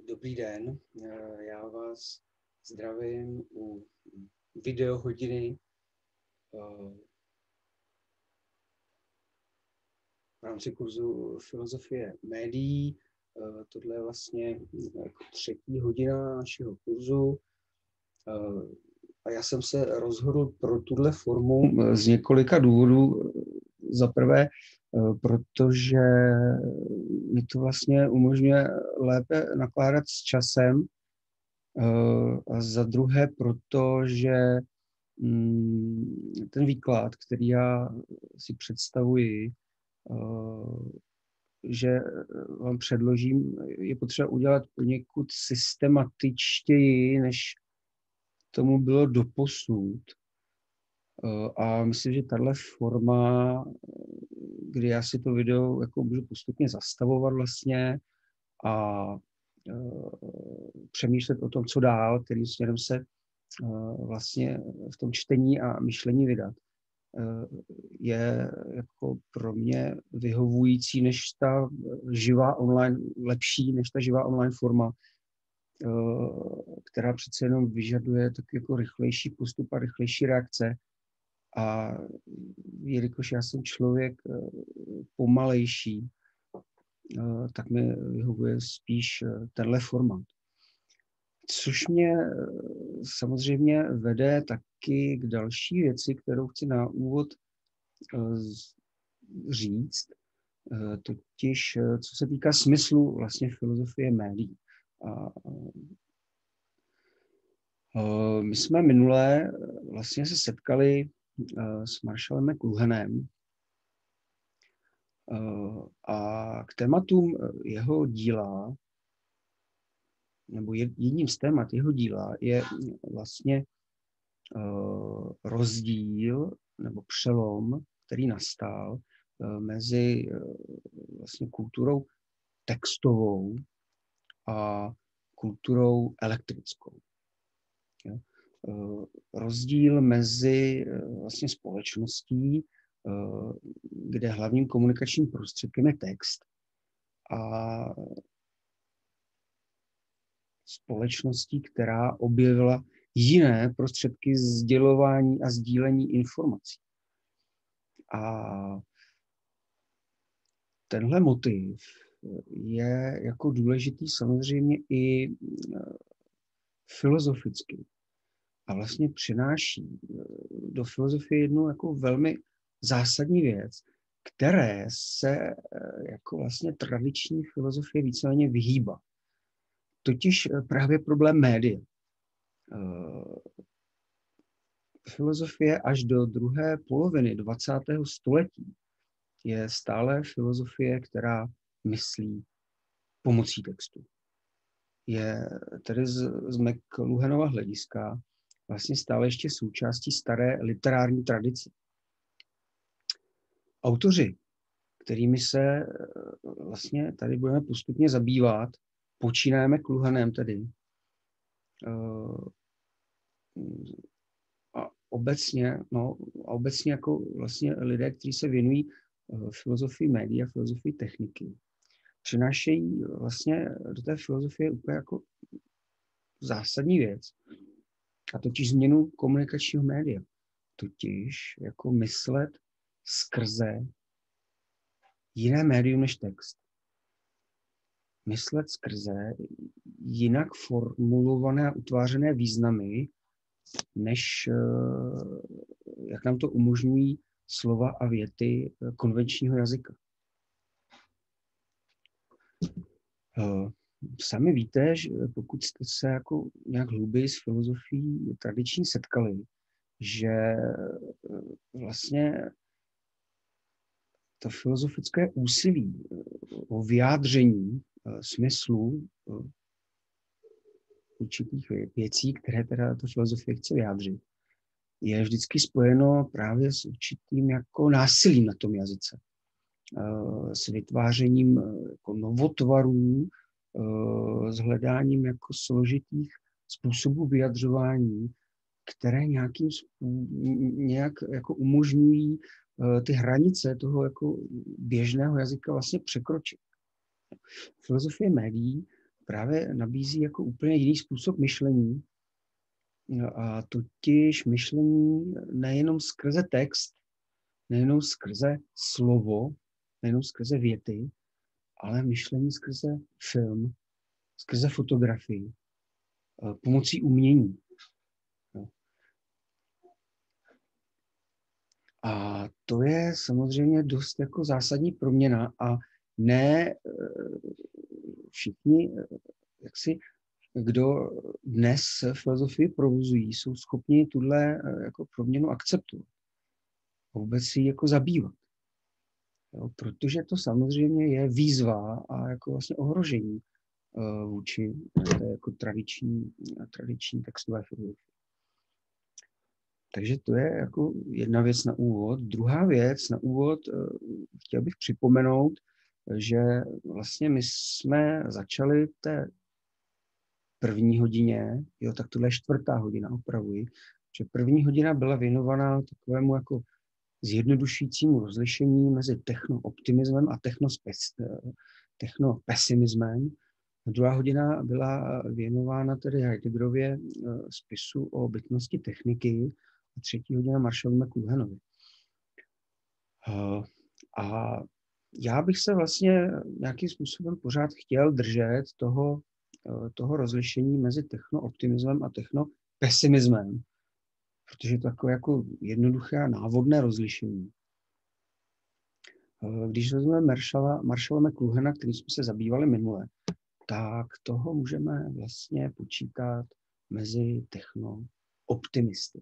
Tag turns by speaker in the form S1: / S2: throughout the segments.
S1: Dobrý den, já vás zdravím u videohodiny v rámci kurzu filozofie médií. Tohle je vlastně jako 3. hodina našeho kurzu a já jsem se rozhodl pro tuhle formu z několika důvodů. Za prvé, protože mi to vlastně umožňuje lépe nakládat s časem, a za druhé, protože ten výklad, který já si představuji, že vám předložím, je potřeba udělat poněkud systematičtěji, než tomu bylo doposud. A myslím, že tahle forma, kdy já si to video jako můžu postupně zastavovat vlastně a přemýšlet o tom, co dál, kterým směrem se vlastně v tom čtení a myšlení vydat, je jako pro mě vyhovující než ta živá online, lepší než ta živá online forma, která přece jenom vyžaduje tak jako rychlejší postup a rychlejší reakce. A jelikož já jsem člověk pomalejší, tak mi vyhovuje spíš tenhle formát. Což mě samozřejmě vede taky k další věci, kterou chci na úvod říct, totiž co se týká smyslu vlastně filozofie médií. My jsme minule vlastně se setkali s Marshallem McLuhanem a k tématům jeho díla, nebo jedním z témat jeho díla je vlastně rozdíl nebo přelom, který nastal mezi vlastně kulturou textovou a kulturou elektrickou. Rozdíl mezi vlastně společností, kde hlavním komunikačním prostředkem je text, a společností, která objevila jiné prostředky sdělování a sdílení informací. A tenhle motiv je jako důležitý samozřejmě i filozoficky. A vlastně přináší do filozofie jednu jako velmi zásadní věc, které se jako vlastně tradiční filozofie víceméně vyhýbá. Totiž právě problém média. Filozofie až do druhé poloviny 20. století je stále filozofie, která myslí pomocí textu. Je tedy z McLuhanova hlediska vlastně stále ještě součástí staré literární tradice. Autoři, kterými se vlastně tady budeme postupně zabývat, počínáme McLuhanem tedy, a obecně jako vlastně lidé, kteří se věnují filozofii médií a filozofii techniky, přinášejí vlastně do té filozofie úplně jako zásadní věc, a totiž změnu komunikačního média. Totiž jako myslet skrze jiné médium než text. Myslet skrze jinak formulované a utvářené významy, než jak nám to umožňují slova a věty konvenčního jazyka. Sami víte, že pokud jste se jako nějak hlouběji s filozofií tradiční setkali, že vlastně to filozofické úsilí o vyjádření smyslu určitých věcí, které teda to filozofie chce vyjádřit, je vždycky spojeno právě s určitým jako násilím na tom jazyce. S vytvářením jako novotvarů, s hledáním jako složitých způsobů vyjadřování, které nějak jako umožňují ty hranice toho jako běžného jazyka vlastně překročit. Filozofie médií právě nabízí jako úplně jiný způsob myšlení, a totiž myšlení nejenom skrze text, nejenom skrze slovo, nejenom skrze věty, ale myšlení skrze film, skrze fotografii, pomocí umění. A to je samozřejmě dost jako zásadní proměna a ne všichni, kdo dnes filozofii provozují, jsou schopni tuhle jako proměnu akceptovat. Vůbec si jako zabývat. Jo, protože to samozřejmě je výzva a jako vlastně ohrožení vůči té jako tradiční textové filozofii. Takže to je jako jedna věc na úvod. Druhá věc na úvod, chtěl bych připomenout, že vlastně my jsme začali v té první hodině, jo, tak tohle je 4. hodina, opravuji, že první hodina byla věnovaná takovému jako zjednodušujícímu rozlišení mezi technooptimismem a technopesimismem. Druhá hodina byla věnována tedy Heideggerově spisu o bytnosti techniky a 3. hodina Marshallu McLuhanovi. A já bych se vlastně nějakým způsobem pořád chtěl držet toho rozlišení mezi technooptimismem a technopesimismem, protože je to takové jako jednoduché a návodné rozlišení. Když vezmeme Marshalla McLuhana, kterým jsme se zabývali minule, tak toho můžeme vlastně počítat mezi technooptimisty.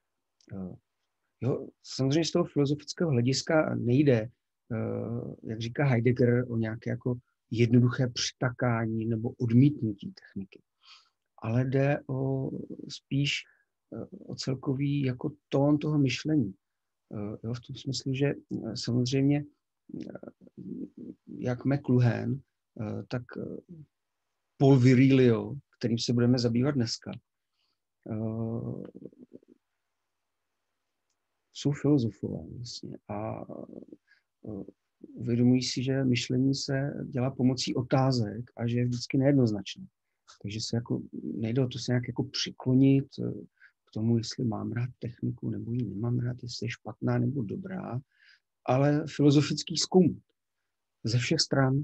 S1: Jo, samozřejmě z toho filozofického hlediska nejde, jak říká Heidegger, o nějaké jako jednoduché přitakání nebo odmítnutí techniky. Ale jde spíš o celkový jako tón toho myšlení. Jo, v tom smyslu, že samozřejmě jak McLuhan, tak Paul Virilio, kterým se budeme zabývat dneska, jsou filozofové vlastně a uvědomují si, že myšlení se dělá pomocí otázek a že je vždycky nejednoznačné. Takže se jako, nejde o to se nějak jako přiklonit k tomu, jestli mám rád techniku nebo ji nemám rád, jestli je špatná nebo dobrá, ale filozofický zkum ze všech stran.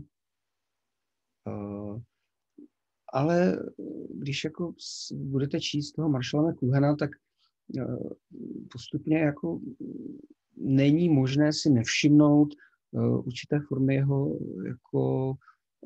S1: Ale když jako budete číst toho Marshalla McLuhana, tak postupně jako není možné si nevšimnout určité formy jeho jako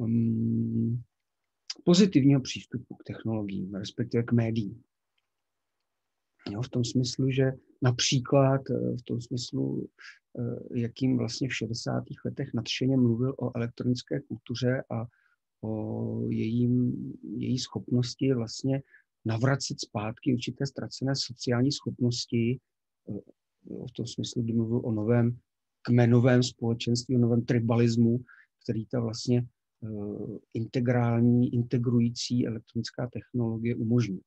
S1: pozitivního přístupu k technologiím, respektive k médiím. Jo, v tom smyslu, že například v tom smyslu, jakým vlastně v 60. letech nadšeně mluvil o elektronické kultuře a o její schopnosti vlastně navracet zpátky určité ztracené sociální schopnosti, v tom smyslu, kdy mluvil o novém kmenovém společenství, o novém tribalismu, který ta vlastně integrující elektronická technologie umožní.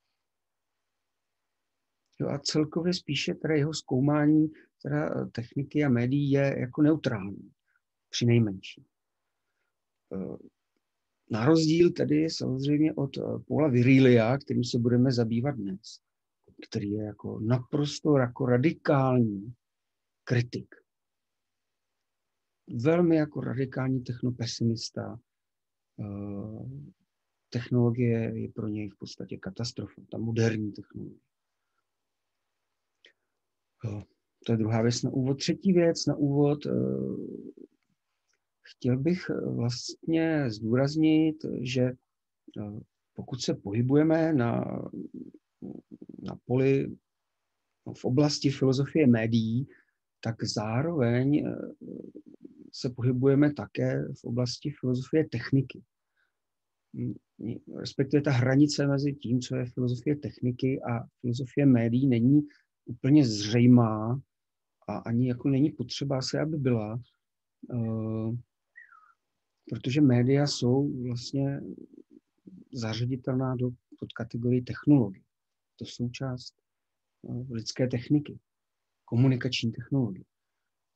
S1: Jo, a celkově spíše teda jeho zkoumání teda techniky a médií je jako neutrální, přinejmenším. Na rozdíl tedy samozřejmě od Paula Virilia, kterým se budeme zabývat dnes, který je jako naprosto jako radikální kritik. Velmi jako radikální technopesimista. Technologie je pro něj v podstatě katastrofa, ta moderní technologie. To je druhá věc na úvod. Třetí věc na úvod. Chtěl bych vlastně zdůraznit, že pokud se pohybujeme na poli v oblasti filozofie médií, tak zároveň se pohybujeme také v oblasti filozofie techniky. Respektive ta hranice mezi tím, co je filozofie techniky a filozofie médií, není úplně zřejmá a ani jako není potřeba asi, aby byla, protože média jsou vlastně zařaditelná do podkategorii technologie. To jsou součást lidské techniky, komunikační technologie.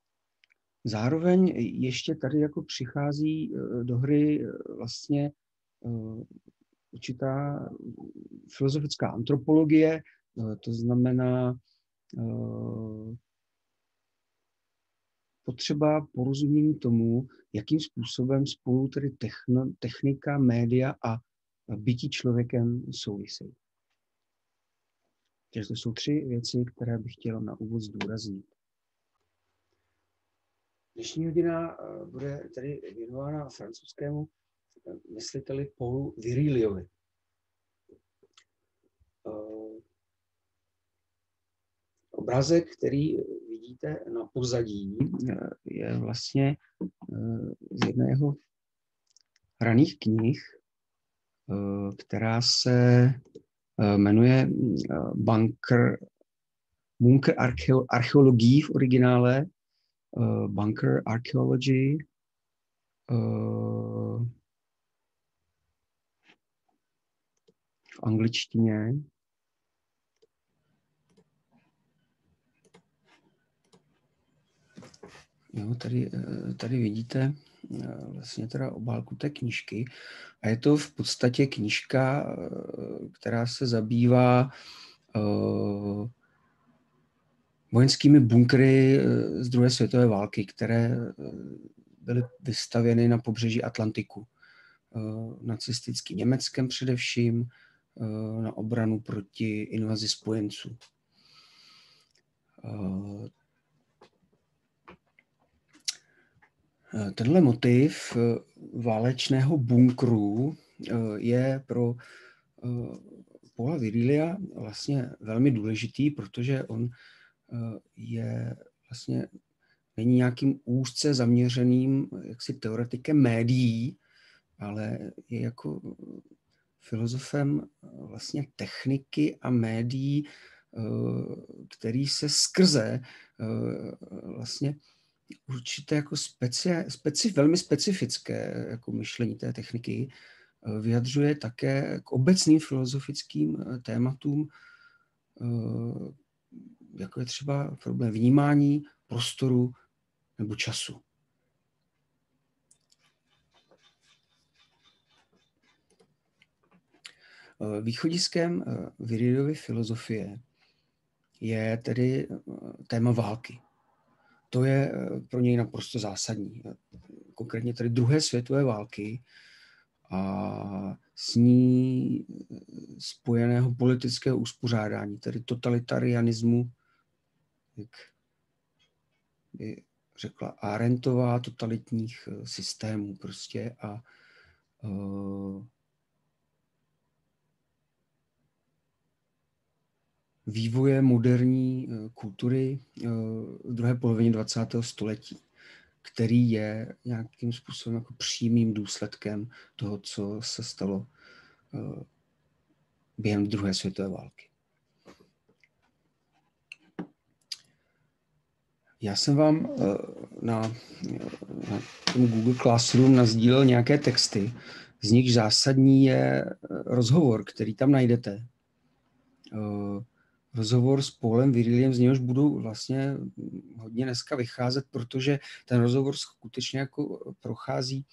S1: Zároveň ještě tady jako přichází do hry vlastně určitá filozofická antropologie, to znamená potřeba porozumění tomu, jakým způsobem spolu tedy technika, média a bytí člověkem souvisejí. Takže to jsou 3 věci, které bych chtěl na úvod zdůraznit. Dnešní hodina bude tedy věnována francouzskému mysliteli Paulu Viriliovi. Obrázek, který vidíte na pozadí, je vlastně z jedné jeho raných knih, která se jmenuje Bunker archeologie v originále, Bunker Archaeology, v angličtině. Jo, tady vidíte vlastně teda obálku té knížky a je to v podstatě knížka, která se zabývá vojenskými bunkry z druhé světové války, které byly vystavěny na pobřeží Atlantiku. Nacistickým Německem především, na obranu proti invazi spojenců. Tenhle motiv válečného bunkru je pro Paula Virilia vlastně velmi důležitý, protože on je vlastně není nějakým úzce zaměřeným jaksi teoretikem médií, ale je jako filozofem vlastně techniky a médií, který se skrze vlastně určité jako velmi specifické jako myšlení té techniky vyjadřuje také k obecným filozofickým tématům, jako je třeba problém vnímání, prostoru nebo času. Východiskem Viriliovy filozofie je tedy téma války. To je pro něj naprosto zásadní. Konkrétně tedy druhé světové války a s ní spojeného politického uspořádání, tedy totalitarianismu, jak by řekla Arendtová, totalitních systémů prostě a vývoje moderní kultury v druhé polovině 20. století, který je nějakým způsobem jako přímým důsledkem toho, co se stalo během druhé světové války. Já jsem vám na tom Google Classroom nasdílel nějaké texty, z nich zásadní je rozhovor, který tam najdete. Rozhovor s Paulem Viriliem, z něhož budu vlastně hodně dneska vycházet, protože ten rozhovor skutečně jako prochází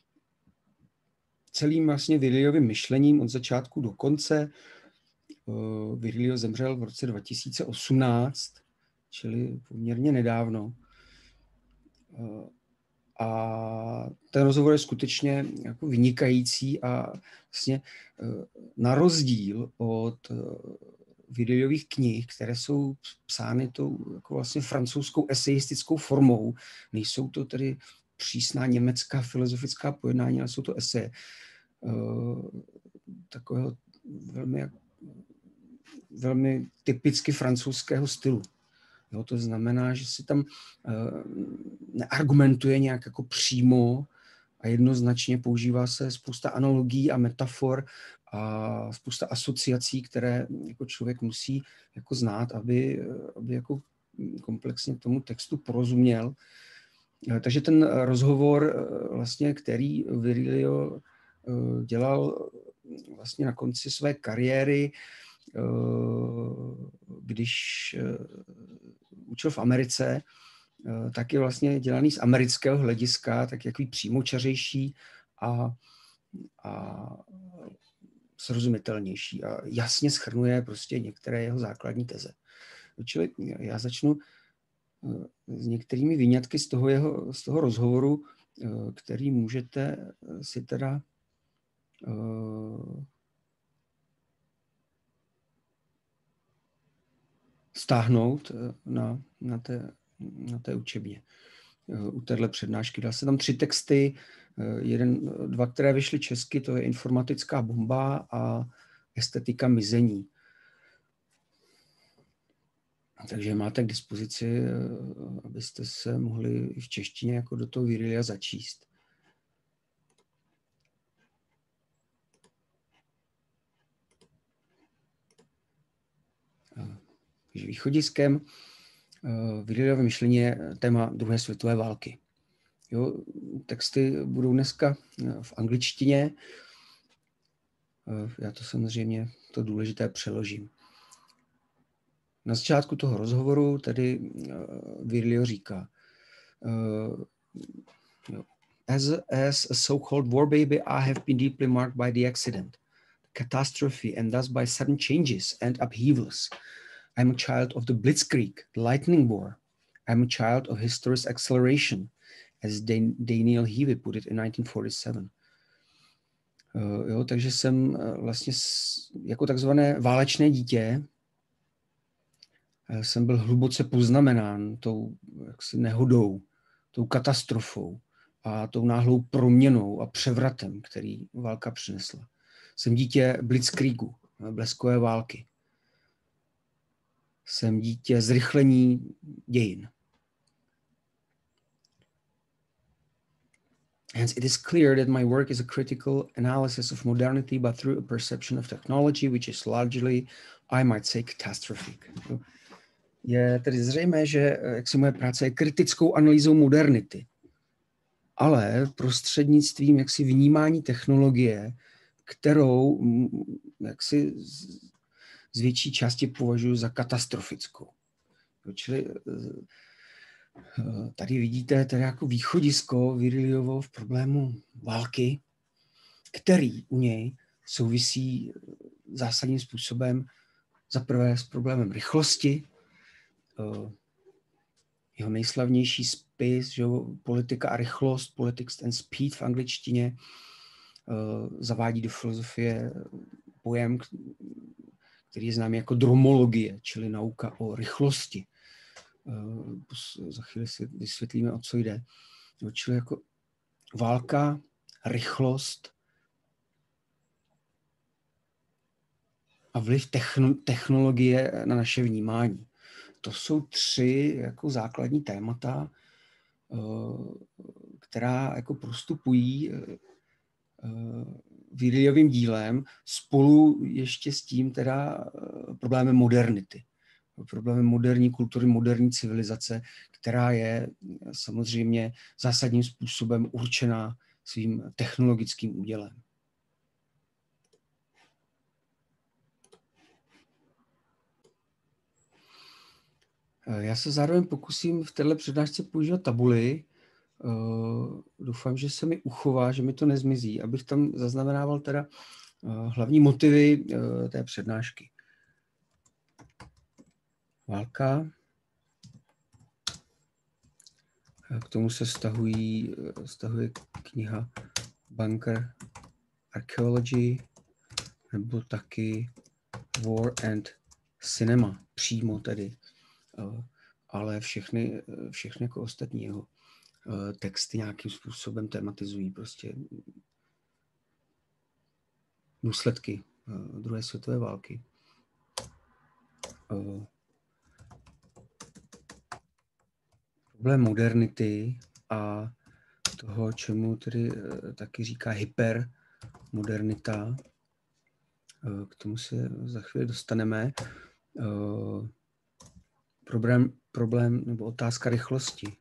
S1: celým vlastně Viriliovým myšlením od začátku do konce. Virilio zemřel v roce 2018, čili poměrně nedávno. A ten rozhovor je skutečně jako vynikající a vlastně na rozdíl od Viriliových knih, které jsou psány tou jako vlastně francouzskou eseistickou formou, nejsou to tedy přísná německá filozofická pojednání, ale jsou to eseje takového velmi typicky francouzského stylu. Jo, to znamená, že si tam neargumentuje nějak jako přímo a jednoznačně, používá se spousta analogií a metafor a spousta asociací, které jako člověk musí jako znát, aby jako komplexně tomu textu porozuměl. Takže ten rozhovor, vlastně, který Virilio dělal vlastně na konci své kariéry, když učil v Americe, tak je vlastně dělaný z amerického hlediska, tak jaký přímočařejší a a srozumitelnější a jasně shrnuje prostě některé jeho základní teze. Čili já začnu s některými výňatky z toho rozhovoru, který můžete si teda stáhnout na té učebně. U téhle přednášky. Dal se tam 3 texty, 2, které vyšly česky, to je Informatická bomba a Estetika mizení. Takže máte k dispozici, abyste se mohli v češtině jako do toho Virilia začíst. Takže východiskem Viriliovy myšlení je téma druhé světové války. Jo, texty budou dneska v angličtině. Já to samozřejmě, to důležité přeložím. Na začátku toho rozhovoru tedy Virilio říká, as a so-called war baby, I have been deeply marked by the accident, catastrophe, and thus by sudden changes and upheavals. I'm a child of the Blitzkrieg, the lightning war. I'm a child of history's acceleration, as Daniel Heavy put it in 1947. Jo, takže jsem vlastně jako takzvané válečné dítě jsem byl hluboce poznamenán tou jaksi nehodou, tou katastrofou a tou náhlou proměnou a převratem, který válka přinesla. Jsem dítě Blitzkriegu, bleskové války. Jsem dítě zrychlení dějin. Hence, it is clear that my work is a critical analysis of modernity, but through a perception of technology, which is largely, I might say, catastrophic. Je tedy zřejmé, že jaksi moje práce je kritickou analýzou modernity, ale prostřednictvím jaksi vnímání technologie, kterou jaksi z větší části považuji za katastrofickou. Čili tady vidíte tedy jako východisko Viriliovo v problému války, který u něj souvisí zásadním způsobem zaprvé s problémem rychlosti. Jeho nejslavnější spis, že politika a rychlost, politics and speed v angličtině, zavádí do filozofie pojem, který je známý jako dromologie, čili nauka o rychlosti. Za chvíli si vysvětlíme, o co jde. Čili jako válka, rychlost a vliv technologie na naše vnímání. To jsou 3 jako základní témata, která jako prostupují Viriliovým dílem spolu ještě s tím teda problémem modernity. Problémem moderní kultury, moderní civilizace, která je samozřejmě zásadním způsobem určená svým technologickým údělem. Já se zároveň pokusím v této přednášce používat tabuly. Doufám, že se mi uchová, že mi to nezmizí, abych tam zaznamenával teda hlavní motivy té přednášky. Válka. K tomu se stahuje kniha Bunker Archaeology nebo taky War and Cinema, přímo tedy. Ale všechny jako ostatní jeho texty nějakým způsobem tematizují prostě důsledky druhé světové války. Problém modernity a toho, čemu tedy taky říká hypermodernita. K tomu se za chvíli dostaneme. Problém nebo otázka rychlosti.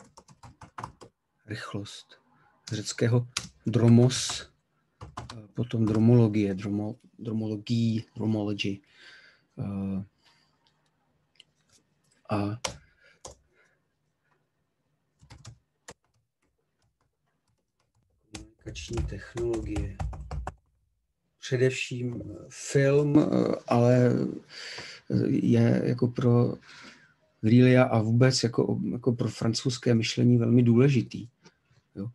S1: Rychlost. Z řeckého dromos, potom dromologie, dromology. A komunikační technologie. Především film, ale je jako pro Virilia a vůbec jako pro francouzské myšlení velmi důležitý. Jo.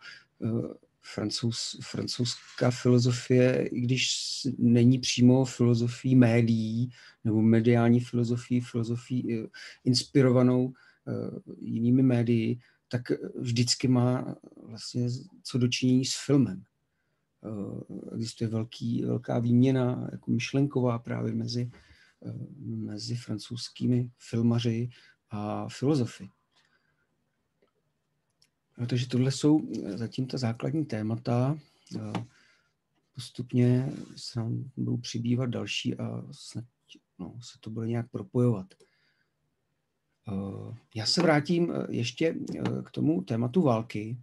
S1: Francouzská filozofie, i když není přímo filozofií médií nebo mediální filozofií inspirovanou jinými médii, tak vždycky má vlastně co dočinění s filmem. Existuje velká výměna jako myšlenková právě mezi francouzskými filmaři a filozofy. Takže tohle jsou zatím ta základní témata. Postupně se nám budou přibývat další a snad se to bude nějak propojovat. Já se vrátím ještě k tomu tématu války,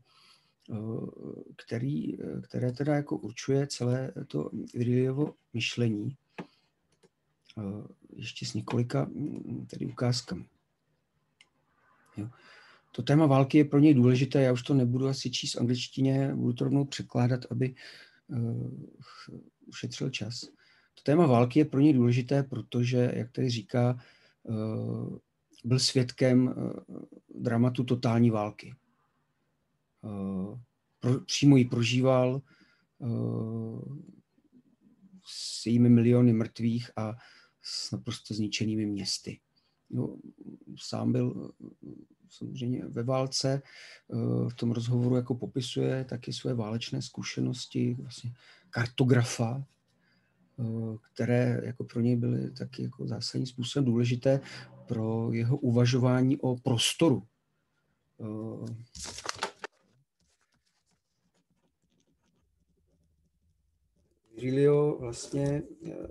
S1: které teda jako určuje celé to Viriliovo myšlení. Ještě s několika tedy ukázkami. Jo. To téma války je pro něj důležité, já už to nebudu asi číst v angličtině, budu to rovnou překládat, aby ušetřil čas. To téma války je pro něj důležité, protože, jak tady říká, byl svědkem dramatu totální války. Přímo ji prožíval s jejími miliony mrtvých a s naprosto zničenými městy. No, sám byl samozřejmě ve válce, v tom rozhovoru jako popisuje taky své válečné zkušenosti, vlastně kartografa, které jako pro něj byly taky jako zásadním způsobem důležité pro jeho uvažování o prostoru. Virilio vlastně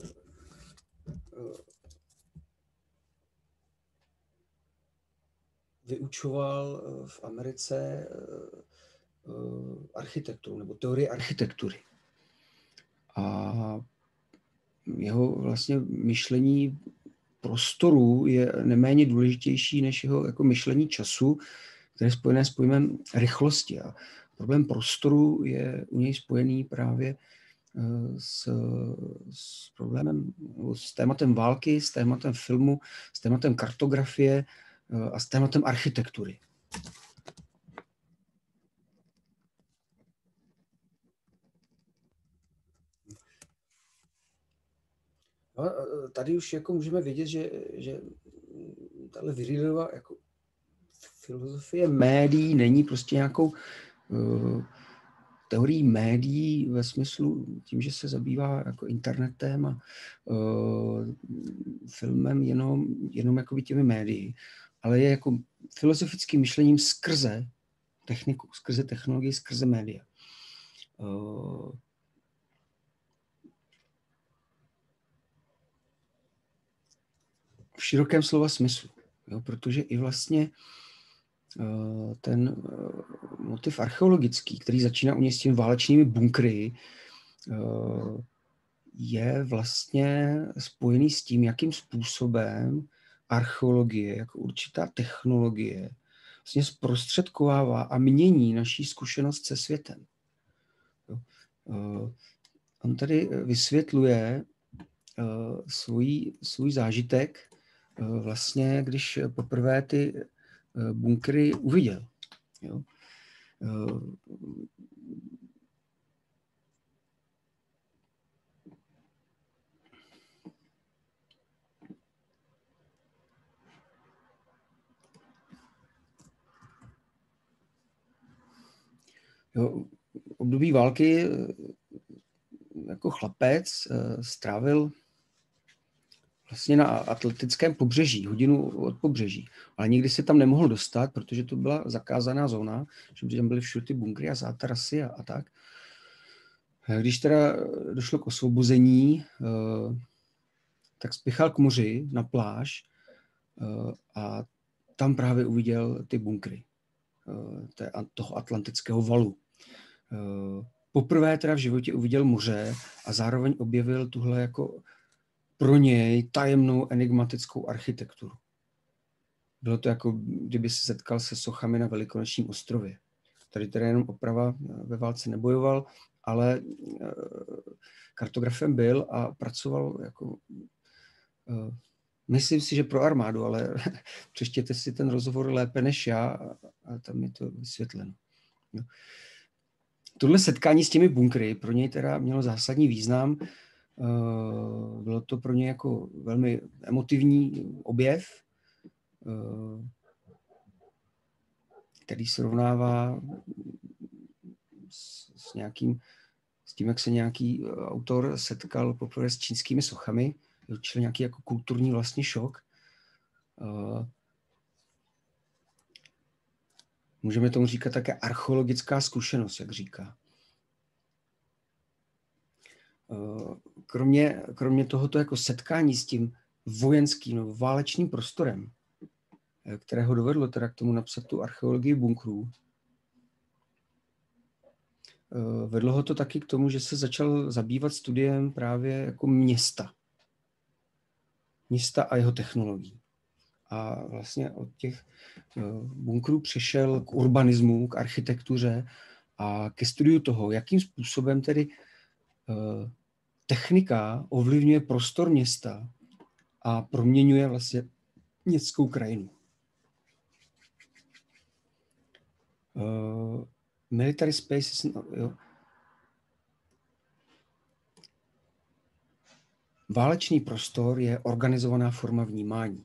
S1: vyučoval v Americe architekturu nebo teorii architektury. A jeho vlastně myšlení prostoru je neméně důležitější než jeho jako myšlení času, které je spojené s pojmem rychlosti. A problém prostoru je u něj spojený právě s problémem, s tématem války, s tématem filmu, s tématem kartografie a s tématem architektury. No, tady už jako můžeme vidět, že tahle Viriliova jako filozofie médií není prostě nějakou teorií médií ve smyslu tím, že se zabývá jako internetem a filmem jenom jako těmi médii, ale je jako filozofickým myšlením skrze techniku, skrze technologii, skrze média. V širokém slova smyslu, jo, protože i vlastně ten motiv archeologický, který začíná u něj s těmi válečnými bunkry, je vlastně spojený s tím, jakým způsobem archeologie, jako určitá technologie, vlastně zprostředkovává a mění naší zkušenost se světem. On tady vysvětluje svůj zážitek, vlastně, když poprvé ty bunkry uviděl. Jo. Jo, období války jako chlapec strávil vlastně na atlantickém pobřeží, hodinu od pobřeží. Ale nikdy se tam nemohl dostat, protože to byla zakázaná zóna, že tam byly všude ty bunkry a zátarasy a tak. Když teda došlo k osvobození, tak spěchal k moři na pláž a tam právě uviděl ty bunkry toho atlantického valu. Poprvé teda v životě uviděl moře a zároveň objevil tuhle jako pro něj tajemnou enigmatickou architekturu. Bylo to jako, kdyby se setkal se sochami na Velikonočním ostrově. tady teda jenom oprava, ve válce nebojoval, ale kartografem byl a pracoval jako, myslím si, že pro armádu, ale přečtěte si ten rozhovor lépe než já a tam je to vysvětleno. No. Tohle setkání s těmi bunkry pro něj teda mělo zásadní význam. Bylo to pro něj jako velmi emotivní objev, který srovnává s tím, jak se nějaký autor setkal poprvé s čínskými sochami, čili nějaký jako kulturní vlastně šok. Můžeme tomu říkat také archeologická zkušenost, jak říká. Kromě tohoto jako setkání s tím vojenským nebo válečným prostorem, kterého dovedlo teda k tomu napsat tu archeologii bunkrů, vedlo ho to taky k tomu, že se začal zabývat studiem právě jako města a jeho technologií. A vlastně od těch bunkrů přešel k urbanismu, k architektuře a ke studiu toho, jakým způsobem tedy technika ovlivňuje prostor města a proměňuje vlastně městskou krajinu. Military spaces, jo. Válečný prostor je organizovaná forma vnímání.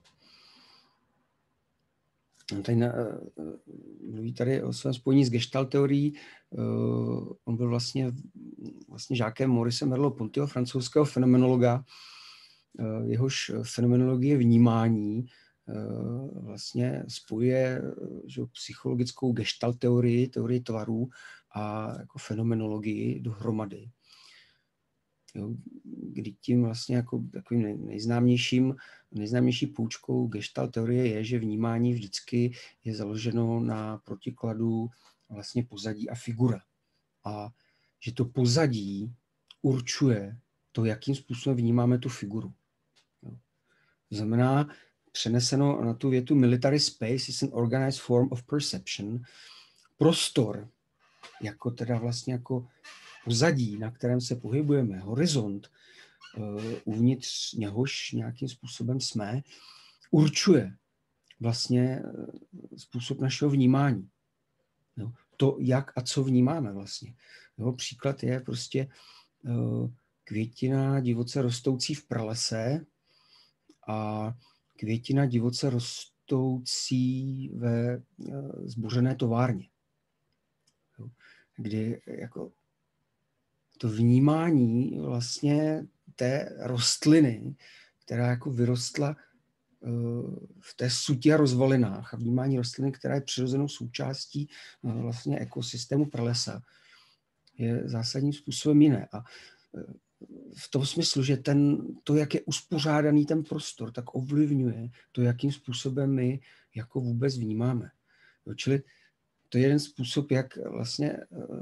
S1: Mluví tady o svém spojení s gestalt teorií. On byl vlastně žákem Maurice Merleau-Pontyho, francouzského fenomenologa. Jehož fenomenologie vnímání vlastně spojuje psychologickou gestalt teorii tvarů a jako fenomenologii dohromady. Jo, kdy tím vlastně jako takovým nejznámější poučkou gestalt teorie je, že vnímání vždycky je založeno na protikladu vlastně pozadí a figura. A že to pozadí určuje to, jakým způsobem vnímáme tu figuru. Jo. To znamená, přeneseno na tu větu military space is an organized form of perception. Prostor, jako teda vlastně jako pozadí, na kterém se pohybujeme, horizont, uvnitř něhož nějakým způsobem jsme, určuje vlastně způsob našeho vnímání. Jo. To, jak a co vnímáme vlastně. Jo, příklad je prostě květina divoce rostoucí v pralese a květina divoce rostoucí ve zbořené továrně. Jo. Kdy jako to vnímání vlastně té rostliny, která jako vyrostla v té suti a rozvalinách, a vnímání rostliny, která je přirozenou součástí vlastně ekosystému pralesa, je zásadním způsobem jiné. A v tom smyslu, že to, jak je uspořádaný ten prostor, tak ovlivňuje to, jakým způsobem my jako vůbec vnímáme. Čili to je jeden způsob, jak vlastně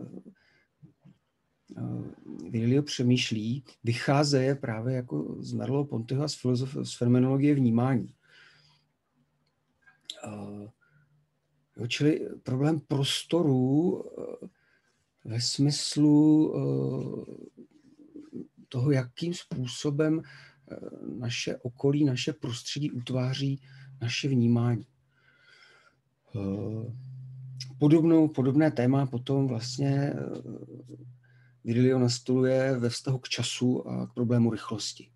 S1: Virilio přemýšlí, vycházeje právě jako z Merleau-Pontyho a z fenomenologie vnímání. Čili problém prostoru ve smyslu toho, jakým způsobem naše okolí, naše prostředí utváří naše vnímání. Podobné téma potom vlastně Virilio nastoluje ve vztahu k času a k problému rychlosti.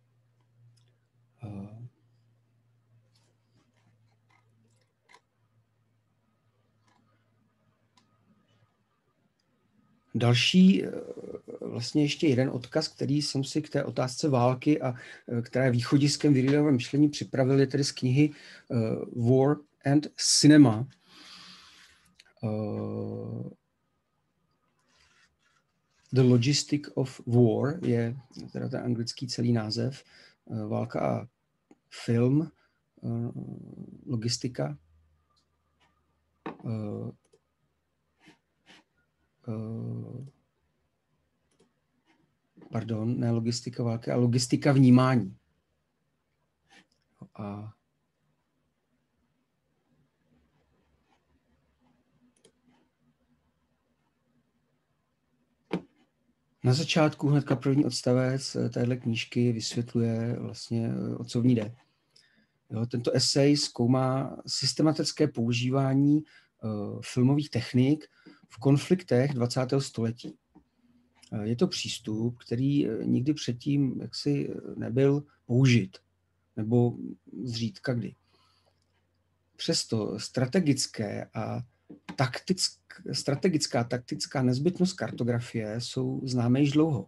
S1: Další, vlastně ještě jeden odkaz, který jsem si k té otázce války a která je východiskem Viriliova myšlení připravil, je tedy z knihy War and Cinema. The Logistic of War je teda ten anglický celý název. Válka a film, logistika. Pardon, ne logistika války, ale logistika vnímání. A Na začátku hnedka první odstavec téhle knížky vysvětluje vlastně, o co v ní jde. Jo, tento esej zkoumá systematické používání filmových technik v konfliktech 20. století. Je to přístup, který nikdy předtím jaksi nebyl použit, nebo zřídka kdy. Přesto strategická taktická nezbytnost kartografie jsou známé již dlouho.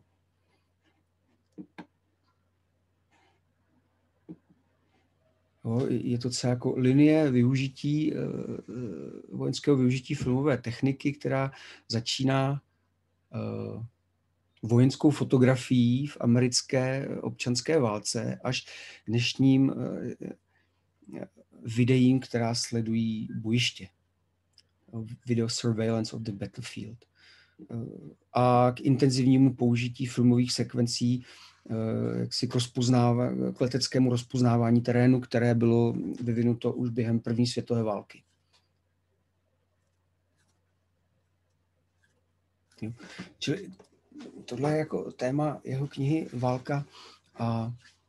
S1: Je to celé jako linie využití, vojenského využití filmové techniky, která začíná vojenskou fotografií v americké občanské válce až k dnešním videím, která sledují bojiště. Video surveillance of the battlefield. A k intenzivnímu použití filmových sekvencí jaksi k leteckému rozpoznávání terénu, které bylo vyvinuto už během první světové války. Čili tohle je jako téma jeho knihy Válka a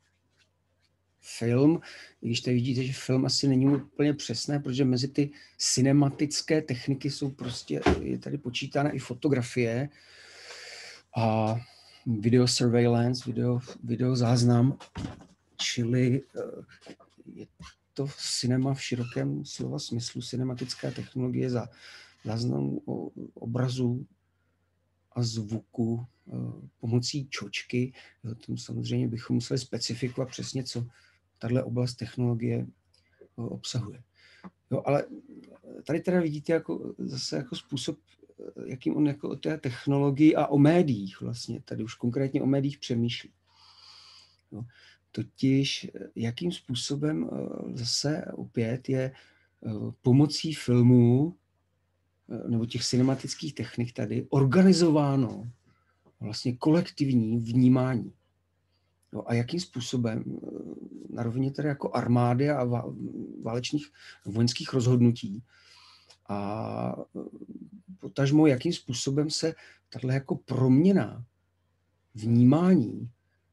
S1: film. I když tady vidíte, že film asi není úplně přesné, protože mezi ty cinematické techniky jsou prostě, je tady počítána i fotografie a video surveillance, video záznam, čili je to cinema v širokém slova smyslu, cinematická technologie za záznam obrazu a zvuku pomocí čočky. Tam samozřejmě bychom museli specifikovat přesně, co tahle oblast technologie obsahuje. Jo, ale tady teda vidíte zase jako způsob, jakým on jako o té technologii a o médiích vlastně, tady už konkrétně o médiích přemýšlí. Jo, totiž jakým způsobem zase opět je pomocí filmů nebo těch cinematických technik tady organizováno vlastně kolektivní vnímání. Jo, a jakým způsobem na rovině tedy jako armády a válečných vojenských rozhodnutí a potažmo, jakým způsobem se tato jako proměna vnímání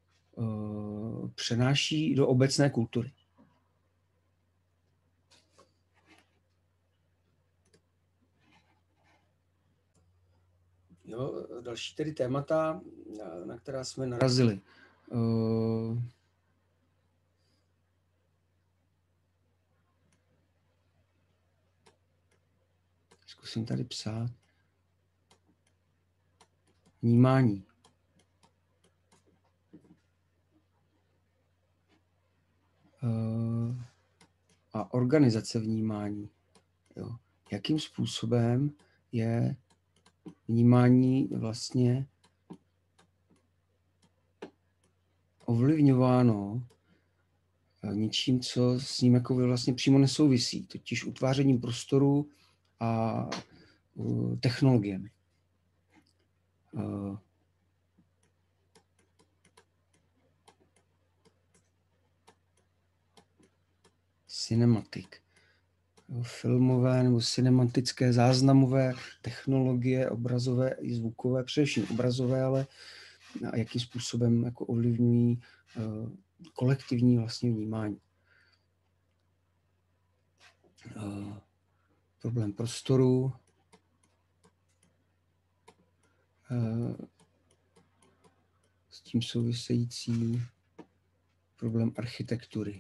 S1: přenáší do obecné kultury. Jo, další tedy témata, na která jsme narazili. Zkusím tady psát. Vnímání. A organizace vnímání. Jo. Jakým způsobem je vnímání vlastně ovlivňováno něčím, co s ním jako vlastně přímo nesouvisí, totiž utvářením prostoru a technologiemi. Cinematic. Filmové nebo cinematické záznamové technologie, obrazové i zvukové, především obrazové, ale a jakým způsobem jako ovlivňují kolektivní vlastně vnímání. Problém prostoru, s tím související problém architektury.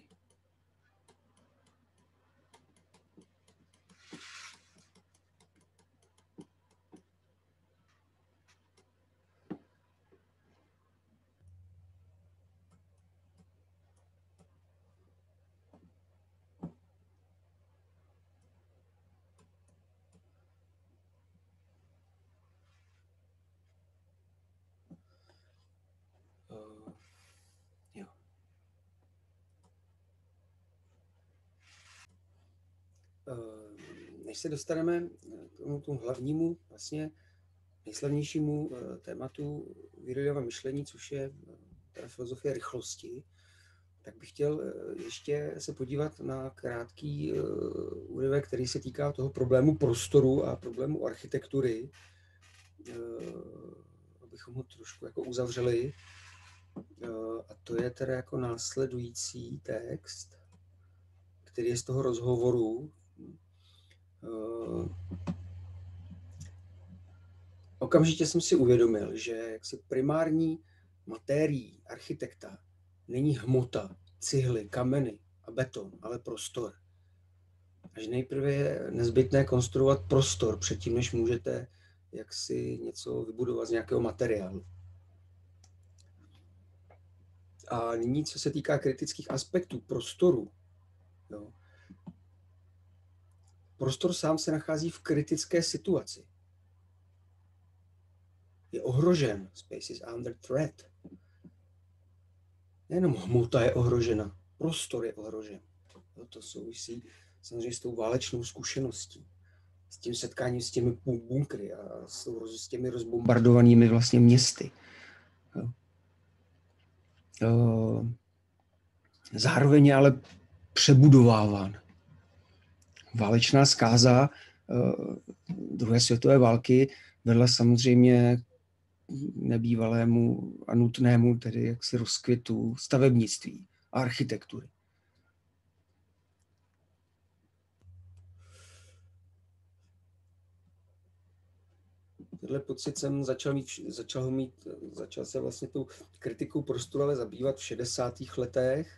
S1: Než se dostaneme k tomu hlavnímu, vlastně nejslavnějšímu tématu Virojova myšlení, což je filozofie rychlosti, tak bych chtěl ještě se podívat na krátký úryvek, který se týká toho problému prostoru a problému architektury, abychom ho trošku jako uzavřeli. A to je teda jako následující text, který je z toho rozhovoru. Okamžitě jsem si uvědomil, že jaksi primární matérií architekta není hmota, cihly, kameny a beton, ale prostor. A že nejprve je nezbytné konstruovat prostor předtím, než můžete jaksi něco vybudovat z nějakého materiálu. A nyní, co se týká kritických aspektů prostoru. Jo. Prostor sám se nachází v kritické situaci. Je ohrožen. Space is under threat. Nejenom hmota je ohrožena, prostor je ohrožen. Jo, to souvisí samozřejmě s tou válečnou zkušeností, s tím setkáním s těmi bunkry a s těmi rozbombardovanými vlastně městy. Jo. Zároveň je ale přebudováván. Válečná zkáza druhé světové války vedla samozřejmě nebývalému a nutnému tedy jaksi rozkvětu stavebnictví a architektury. Tenhle pocit jsem začal se vlastně tou kritikou prostoru ale zabývat v 60. letech.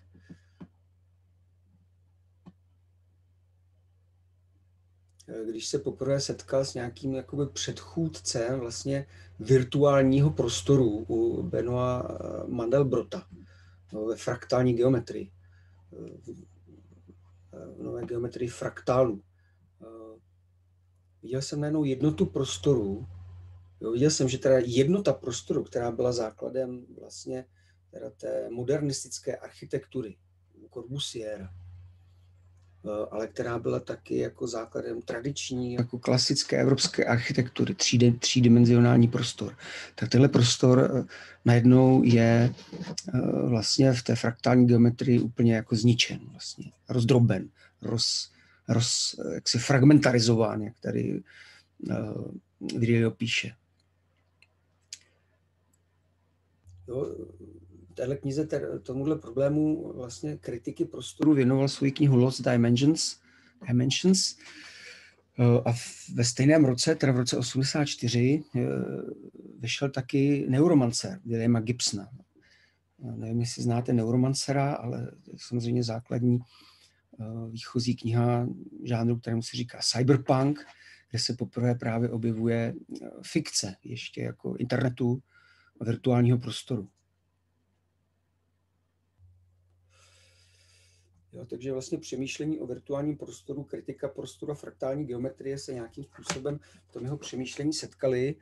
S1: Když se poprvé setkal s nějakým jakoby předchůdcem vlastně virtuálního prostoru u Benoîta Mandelbrota ve fraktální geometrii, v nové geometrii fraktálu. Viděl jsem najednou jednotu prostoru. Viděl jsem, že teda jednota prostoru, která byla základem vlastně teda té modernistické architektury Corbusiera, ale která byla taky jako základem tradiční, jako klasické evropské architektury, třídimenzionální prostor. Tak tenhle prostor najednou je vlastně v té fraktální geometrii úplně jako zničen, vlastně, rozdroben, jaksi fragmentarizován, jak tady Virilio píše. Jo, téhle knize tomuhle problému vlastně kritiky prostoru věnoval svou knihu Lost Dimensions. A ve stejném roce, teda v roce 1984, vyšel taky Neuromancer Williama Gibsona. Nevím, jestli znáte Neuromancera, ale to je samozřejmě základní výchozí kniha žánru, kterému se říká cyberpunk, kde se poprvé právě objevuje fikce ještě jako internetu a virtuálního prostoru. Jo, takže vlastně přemýšlení o virtuálním prostoru, kritika prostoru a fraktální geometrie se nějakým způsobem v tom jeho přemýšlení setkali.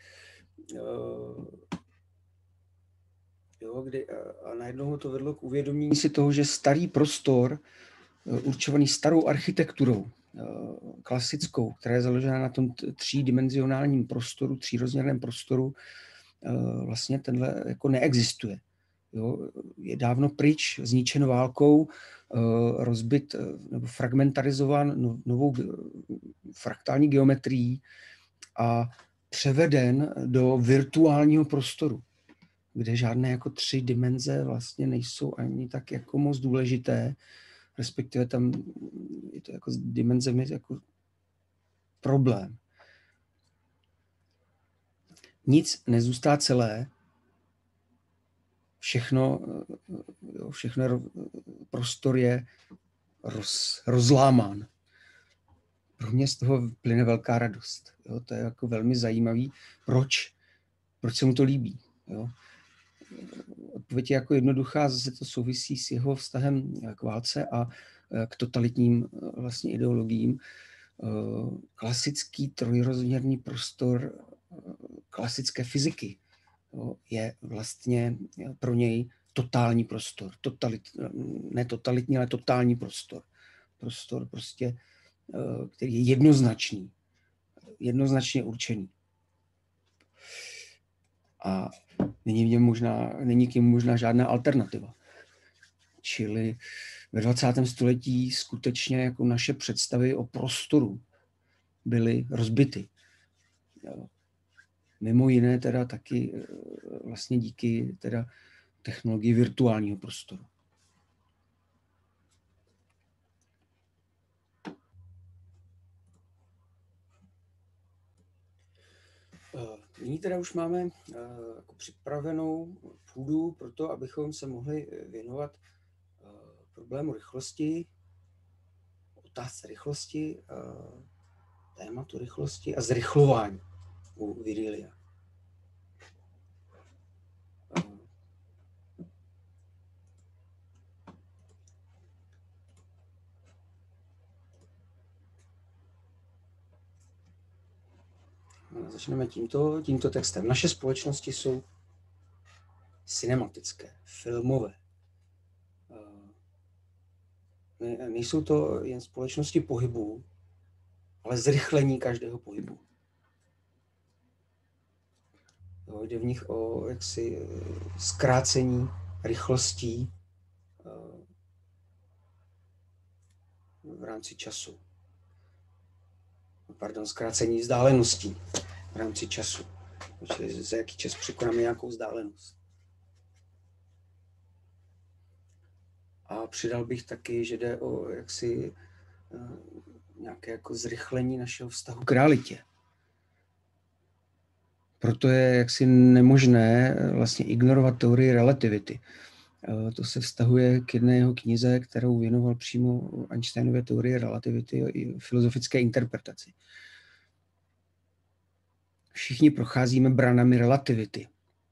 S1: A najednou ho to vedlo k uvědomění si toho, že starý prostor, určovaný starou architekturou, klasickou, která je založena na tom třídimenzionálním prostoru, třírozměrném prostoru, vlastně tenhle jako neexistuje. Jo, je dávno pryč, zničen válkou, rozbit nebo fragmentarizován novou fraktální geometrií a převeden do virtuálního prostoru, kde žádné jako 3 dimenze vlastně nejsou ani tak jako moc důležité, respektive tam je to jako s dimenzemi jako problém. Nic nezůstá celé, všechno prostor je rozlámán. Pro mě z toho plyne velká radost. Jo, to je jako velmi zajímavý. Proč se mu to líbí? Jo? Odpověď je jako jednoduchá, zase to souvisí s jeho vztahem k válce a k totalitním vlastně ideologiím. Klasický trojrozměrný prostor klasické fyziky je vlastně pro něj totální prostor. Ne totalitní, ale totální prostor. Prostor prostě, který je jednoznačně určený. A není k němu možná žádná alternativa. Čili ve 20. století skutečně jako naše představy o prostoru byly rozbity. mimo jiné teda taky vlastně díky teda technologii virtuálního prostoru. Nyní teda už máme jako připravenou půdu pro to, abychom se mohli věnovat problému rychlosti, otázce rychlosti, tématu rychlosti a zrychlování u Virilia. Začneme tímto textem. Naše společnosti jsou cinematické, filmové. Nejsou to jen společnosti pohybu, ale zrychlení každého pohybu. Jde v nich o jaksi zkrácení rychlostí v rámci času. Pardon, zkrácení vzdáleností v rámci času. Čili za jaký čas překonáme nějakou vzdálenost. A přidal bych taky, že jde o jaksi nějaké jako zrychlení našeho vztahu k realitě. Proto je jaksi nemožné vlastně ignorovat teorii relativity. To se vztahuje k jedné jeho knize, kterou věnoval přímo Einsteinově teorii relativity i filozofické interpretaci. Všichni procházíme branami relativity.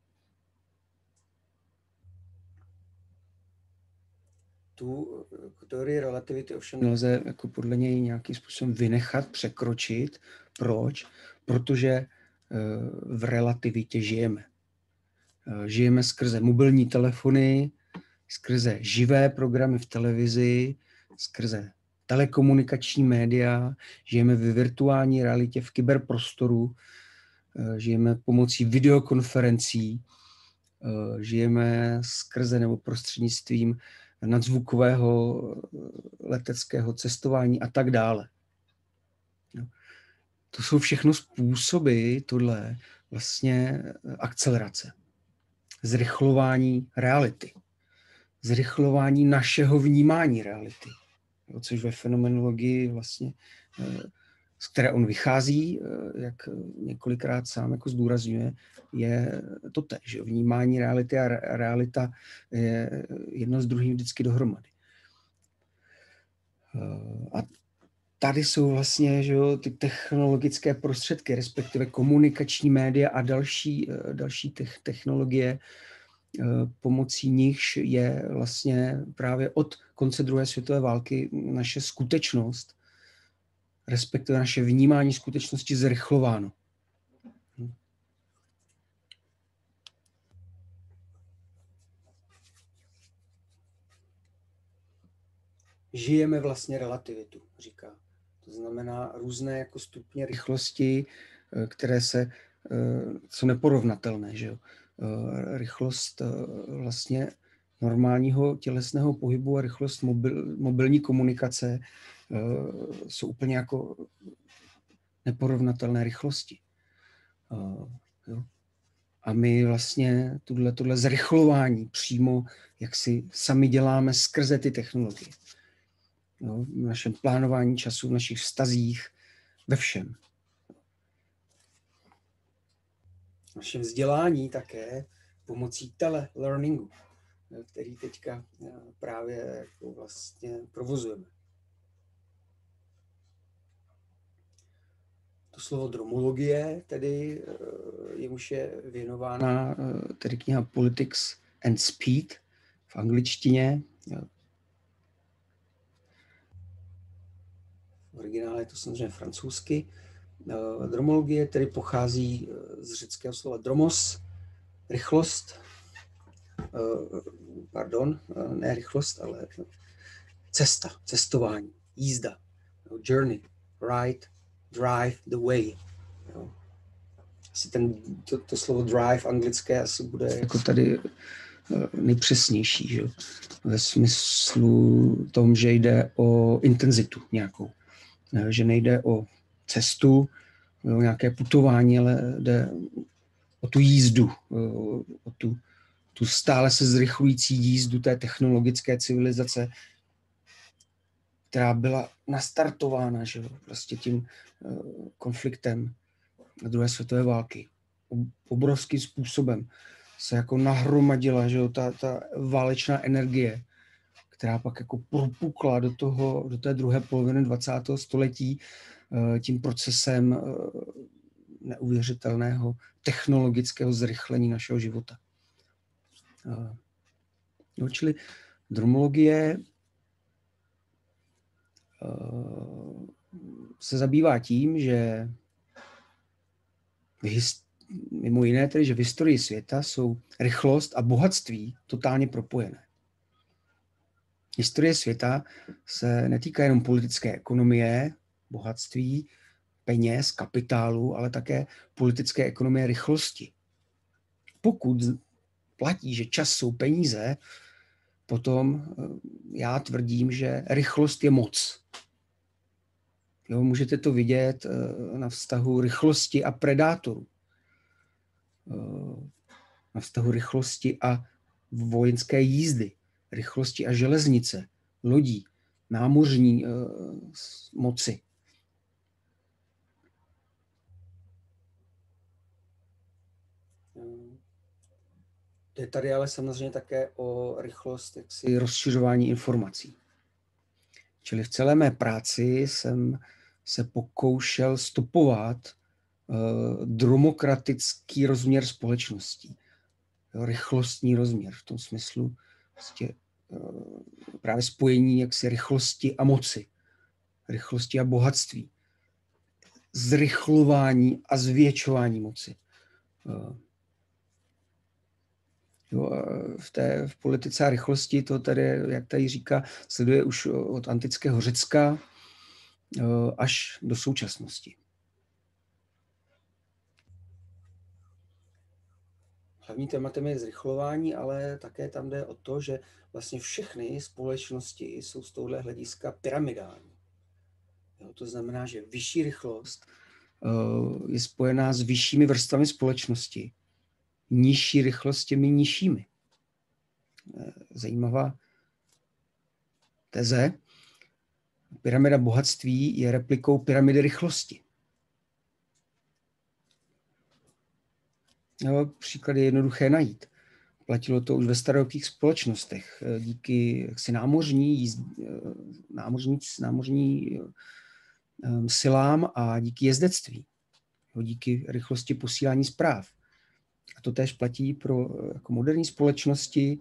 S1: Tu teorii relativity ovšem nelze jako podle něj nějakým způsobem vynechat, překročit. Proč? Protože v relativitě žijeme. Žijeme skrze mobilní telefony, skrze živé programy v televizi, skrze telekomunikační média, žijeme ve virtuální realitě, v kyberprostoru, žijeme pomocí videokonferencí, žijeme skrze nebo prostřednictvím nadzvukového leteckého cestování a tak dále. To jsou všechno způsoby tohle vlastně akcelerace, zrychlování reality, zrychlování našeho vnímání reality, což ve fenomenologii vlastně, z které on vychází, jak několikrát sám jako zdůrazňuje, je to též. Vnímání reality a realita je jedno s druhým vždycky dohromady. A tady jsou vlastně, že jo, ty technologické prostředky, respektive komunikační média a další technologie, pomocí nichž je vlastně právě od konce druhé světové války naše skutečnost, respektive naše vnímání skutečnosti zrychlováno. Žijeme vlastně relativitu, říká. To znamená různé jako stupně rychlosti, které jsou neporovnatelné. Že jo? Rychlost vlastně normálního tělesného pohybu a rychlost mobilní komunikace jsou úplně jako neporovnatelné rychlosti. Jo? A my vlastně tohle zrychlování přímo jak si sami děláme skrze ty technologie. No, v našem plánování času, v našich vztazích, ve všem. V našem vzdělání také pomocí telelearningu, který teďka právě jako vlastně provozujeme. To slovo dromologie, tedy jemuž je věnována tedy kniha Politics and Speed v angličtině. V originále je to samozřejmě francouzsky. Dromologie tedy pochází z řeckého slova dromos, rychlost, ne rychlost, ale cesta, cestování, jízda, journey, ride, drive, the way. Asi to slovo drive anglické asi bude jako tady nejpřesnější, že? Ve smyslu tom, že jde o intenzitu nějakou. Že nejde o cestu, o nějaké putování, ale jde o tu jízdu, o tu stále se zrychlující jízdu té technologické civilizace, která byla nastartována, že jo, prostě tím konfliktem druhé světové války. Obrovským způsobem se jako nahromadila, že jo, ta válečná energie, která pak jako propukla do té druhé poloviny 20. století tím procesem neuvěřitelného technologického zrychlení našeho života. No, čili dromologie se zabývá tím, že mimo jiné tedy, že v historii světa jsou rychlost a bohatství totálně propojené. Historie světa se netýká jenom politické ekonomie, bohatství, peněz, kapitálu, ale také politické ekonomie rychlosti. Pokud platí, že čas jsou peníze, potom já tvrdím, že rychlost je moc. Jo, můžete to vidět na vztahu rychlosti a predátorů. Na vztahu rychlosti a vojenské jízdy, rychlosti a železnice, lodí, námořní moci. Jde tady ale samozřejmě také o rychlost rozšiřování informací. Čili v celé mé práci jsem se pokoušel stopovat dromokratický rozměr společností. Rychlostní rozměr v tom smyslu vlastně, právě spojení jaksi rychlosti a moci, rychlosti a bohatství, zrychlování a zvětšování moci. V politice a rychlosti to tady, jak tady říká, sleduje už od antického Řecka až do současnosti. Hlavní tématem je zrychlování, ale také tam jde o to, že vlastně všechny společnosti jsou z tohohle hlediska pyramidální. Jo, to znamená, že vyšší rychlost je spojená s vyššími vrstvami společnosti, nižší rychlost těmi nižšími. Zajímavá teze. Pyramida bohatství je replikou pyramidy rychlosti. No, příklad je jednoduché najít. Platilo to už ve starověkých společnostech. Díky námořní silám a díky jezdectví. Díky rychlosti posílání zpráv. A to též platí pro jako moderní společnosti,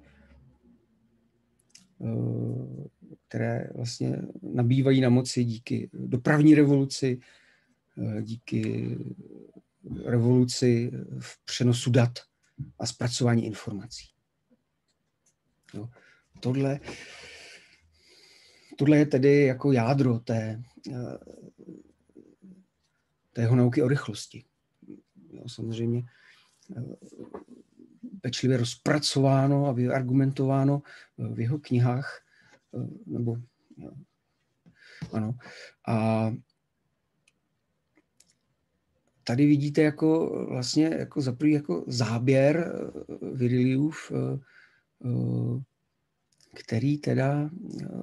S1: které vlastně nabývají na moci díky dopravní revoluci, díky revoluci v přenosu dat a zpracování informací. Jo. Tohle je tedy jako jádro té jeho nauky o rychlosti. Jo, samozřejmě pečlivě rozpracováno a vyargumentováno v jeho knihách. Nebo, ano. A tady vidíte jako vlastně jako za prvý jako záběr Viriliův, který teda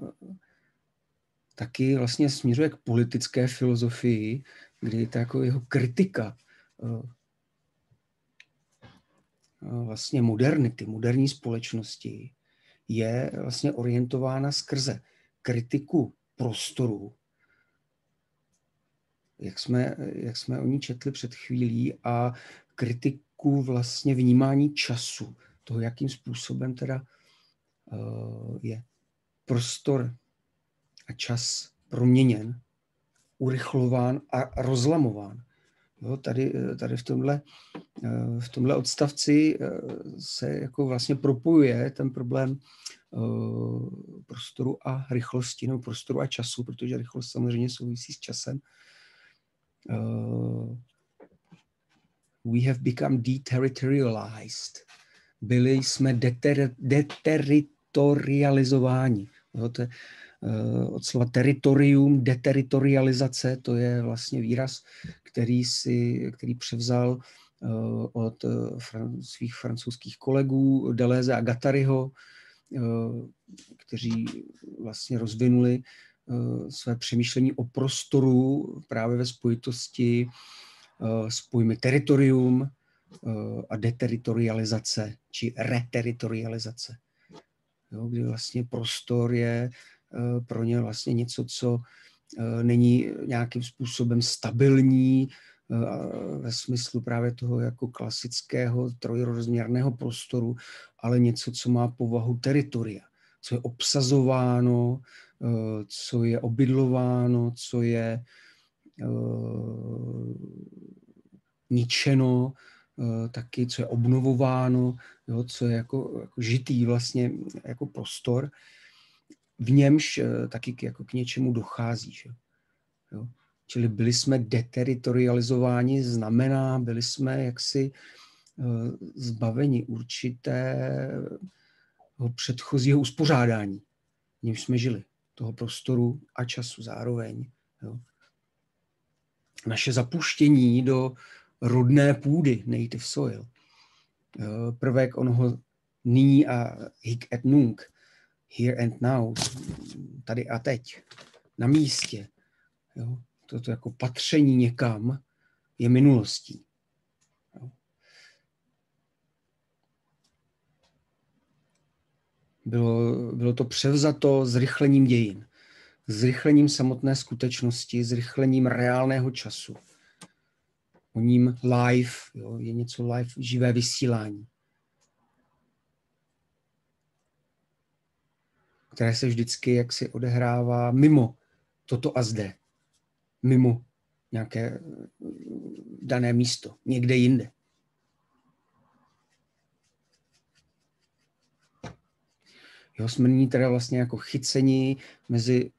S1: taky vlastně směřuje k politické filozofii, kdy ta jako jeho kritika vlastně modernity, moderní společnosti je vlastně orientována skrze kritiku prostoru, jak jsme o ní četli před chvílí, a kritiku vlastně vnímání času, toho, jakým způsobem teda je prostor a čas proměněn, urychlován a rozlamován. Jo, tady v tomhle odstavci se jako vlastně propojuje ten problém prostoru a rychlosti, nebo prostoru a času, protože rychlost samozřejmě souvisí s časem. We have become deterritorialized. Byli jsme deteritorializováni. To je od slova teritorium, deteritorializace, to je vlastně výraz, který převzal od svých francouzských kolegů Deleuze a Guattariho, kteří vlastně rozvinuli své přemýšlení o prostoru právě ve spojitosti s pojmy teritorium a deteritorializace či reteritorializace. Jo, kdy vlastně prostor je pro ně vlastně něco, co není nějakým způsobem stabilní ve smyslu právě toho jako klasického trojrozměrného prostoru, ale něco, co má povahu teritoria, co je obsazováno, co je obydlováno, co je ničeno, taky, co je obnovováno, jo, co je jako žitý vlastně jako prostor, v němž taky jako k něčemu dochází. Že? Jo. Čili byli jsme deteritorializováni, znamená, byli jsme jaksi zbaveni určitého předchozího uspořádání, v němž jsme žili, toho prostoru a času zároveň. Jo. Naše zapuštění do rodné půdy, native soil, prvek onoho nyní a hic et nunc, here and now, tady a teď, na místě. Jo. Toto jako patření někam je minulostí. Jo. Bylo to převzato zrychlením dějin, zrychlením samotné skutečnosti, zrychlením reálného času. O ním live, jo, je něco live, živé vysílání, které se vždycky jaksi odehrává mimo toto a zde, mimo nějaké dané místo, někde jinde. Jo, jsme nyní teda vlastně jako chyceni mezi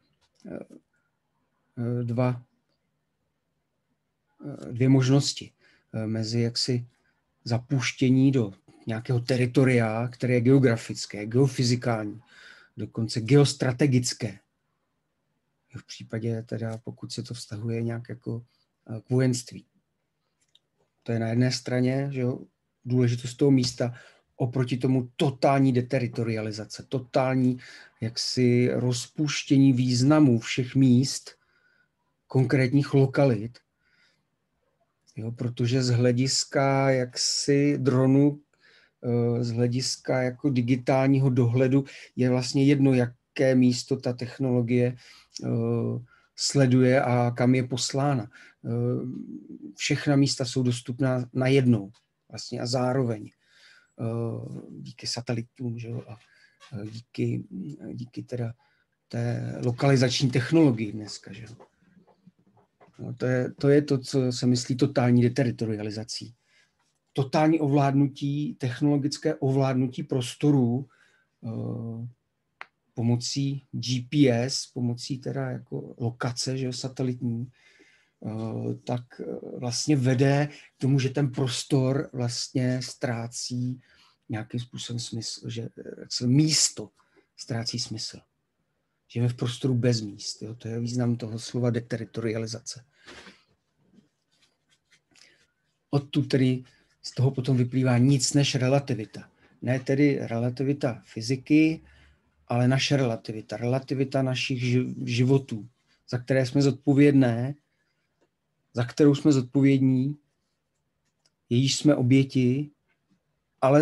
S1: dvě možnosti. Mezi jaksi zapuštění do nějakého teritoria, které je geografické, geofyzikální, dokonce geostrategické. V případě teda, pokud se to vztahuje nějak jako k vojenství. To je na jedné straně, že jo, důležitost toho místa oproti tomu totální deteritorializace, totální jaksi rozpuštění významů všech míst, konkrétních lokalit, jo, protože z hlediska jaksi dronu, z hlediska jako digitálního dohledu je vlastně jedno, jaké místo ta technologie sleduje a kam je poslána. Všechna místa jsou dostupná najednou vlastně a zároveň díky satelitům, že jo, a díky teda té lokalizační technologii dneska. Že jo. No, to je to, co se myslí totální deteritorializací. Totální ovládnutí, technologické ovládnutí prostorů pomocí GPS, pomocí teda jako lokace, že jo, satelitní, tak vlastně vede k tomu, že ten prostor vlastně ztrácí nějakým způsobem smysl, že místo ztrácí smysl. Žijeme v prostoru bez míst. Jo? To je význam toho slova deteritorializace. Odtud tedy z toho potom vyplývá nic než relativita. Ne tedy relativita fyziky, ale naše relativita. Relativita našich životů, za které jsme zodpovědné, za kterou jsme zodpovědní, jejíž jsme oběti, ale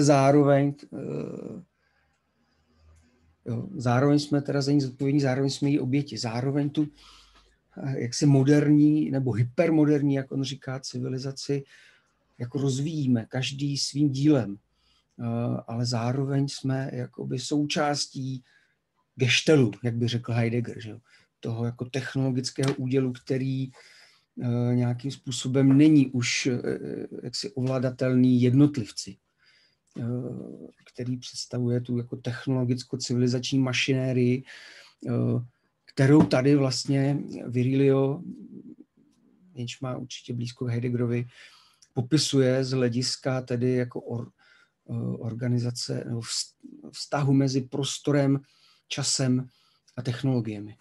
S1: zároveň jsme teda za ní zodpovědní, zároveň jsme jí oběti. Zároveň tu jaksi moderní nebo hypermoderní, jak on říká, civilizaci jako rozvíjíme, každý svým dílem. Ale zároveň jsme jakoby součástí geštelu, jak by řekl Heidegger, že? Toho jako technologického údělu, který nějakým způsobem není už jaksi ovladatelný jednotlivci, který představuje tu jako technologicko-civilizační mašinérii, kterou tady vlastně Virilio, jenž má určitě blízko k Heideggerovi, popisuje z hlediska tedy jako organizace nebo vztahu mezi prostorem, časem a technologiemi.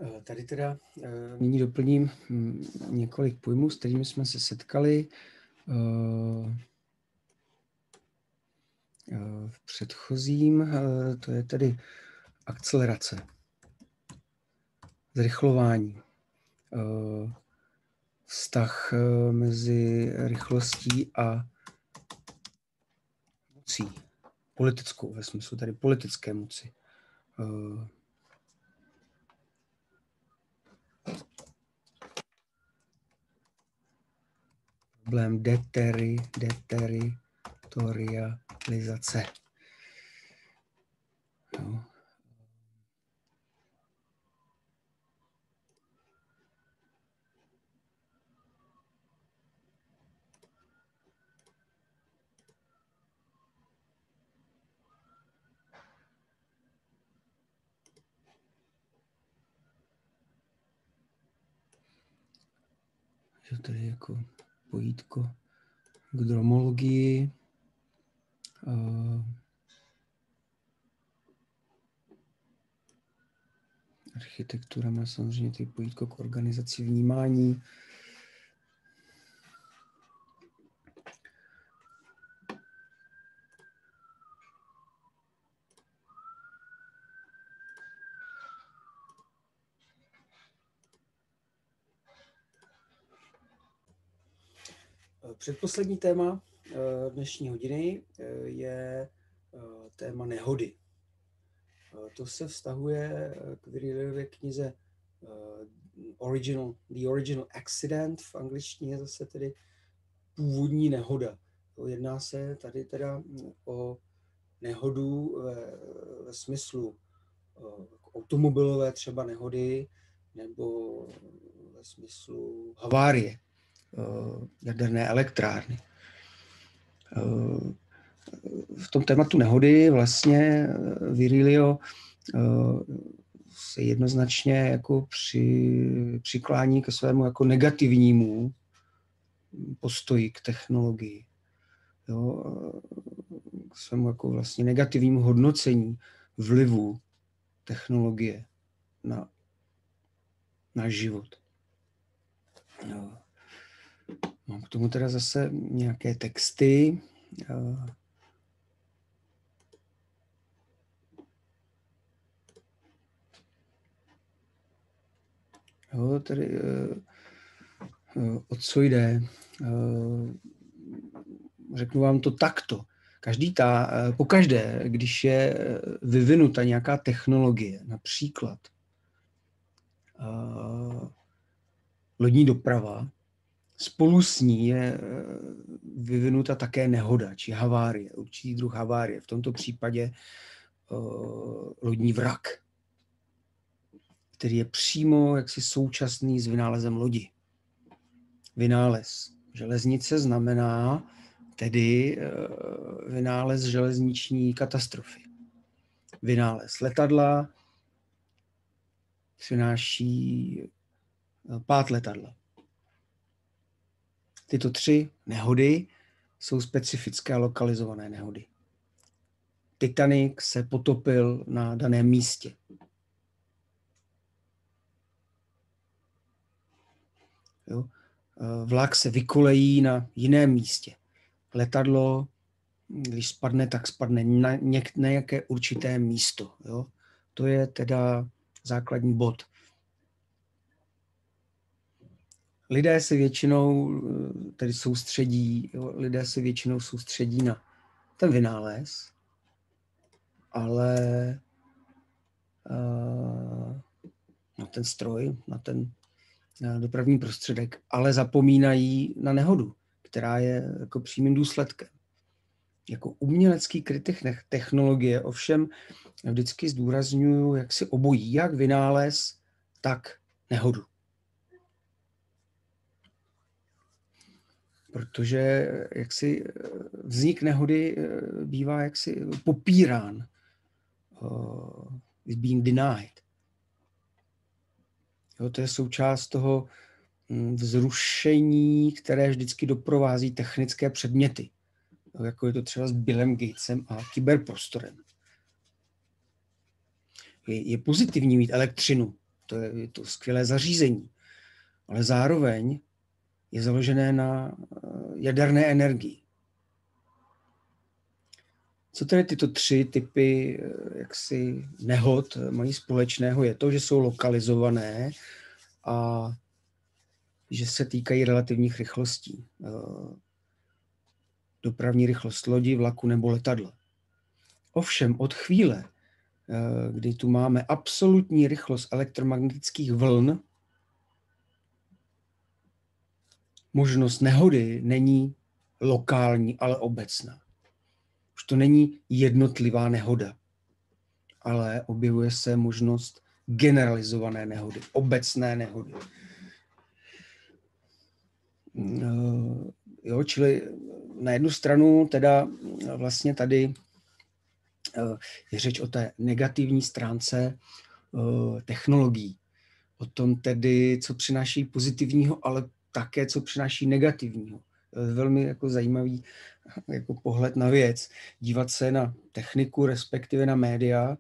S1: Tady teda nyní doplním několik pojmů, s kterými jsme se setkali v předchozím, to je tedy akcelerace, zrychlování, vztah mezi rychlostí a mocí, politickou, ve smyslu tady politické moci. Problém deteritorializace. Jo. Že tady jako pojítko k dromologii. Architektura má samozřejmě ty pojítko k organizaci vnímání. Předposlední téma dnešní hodiny je téma nehody. To se vztahuje k Virgiliově knize The Original Accident, v angličtině zase tedy původní nehoda. Jedná se tady teda o nehodu ve smyslu automobilové třeba nehody nebo ve smyslu havárie jaderné elektrárny. V tom tématu nehody vlastně Virilio se jednoznačně jako přiklání ke svému jako negativnímu postoji k technologii. Jo, k svému jako vlastně negativnímu hodnocení vlivu technologie na náš život. Jo. Mám k tomu teda zase nějaké texty. Jo, tady o co jde? Řeknu vám to takto. Pokaždé, když je vyvinuta nějaká technologie, například lodní doprava, spolu s ní je vyvinuta také nehoda, či havárie, určitý druh havárie. V tomto případě lodní vrak, který je přímo jaksi současný s vynálezem lodi. Vynález železnice znamená tedy vynález železniční katastrofy. Vynález letadla přináší pád letadla. Tyto tři nehody jsou specifické a lokalizované nehody. Titanic se potopil na daném místě. Jo? Vlak se vykolejí na jiném místě. Letadlo, když spadne, tak spadne na nějaké určité místo. Jo? To je teda základní bod. Lidé se většinou tedy soustředí na ten vynález, ale na ten stroj, na ten dopravní prostředek, ale zapomínají na nehodu, která je jako přímým důsledkem. Jako umělecký kritik technologie ovšem vždycky zdůrazňuju jaksi obojí, jak vynález, tak nehodu. Protože jaksi vznik nehody bývá jaksi popírán, is being denied. Jo, to je součást toho vzrušení, které vždycky doprovází technické předměty. Jo, jako je to třeba s Billem Gatesem a kyberprostorem. Je pozitivní mít elektřinu, je to skvělé zařízení, ale zároveň je založené na jaderné energii. Co tedy tyto 3 typy jaksi nehod mají společného, je to, že jsou lokalizované a že se týkají relativních rychlostí. Dopravní rychlost lodi, vlaku nebo letadla. Ovšem od chvíle, kdy tu máme absolutní rychlost elektromagnetických vln, možnost nehody není lokální, ale obecná. Už to není jednotlivá nehoda, ale objevuje se možnost generalizované nehody, obecné nehody. Jo, čili na jednu stranu teda vlastně tady je řeč o té negativní stránce technologií. O tom tedy, co přináší pozitivního, ale také, co přináší negativního. Velmi jako zajímavý jako pohled na věc. Dívat se na techniku, respektive na média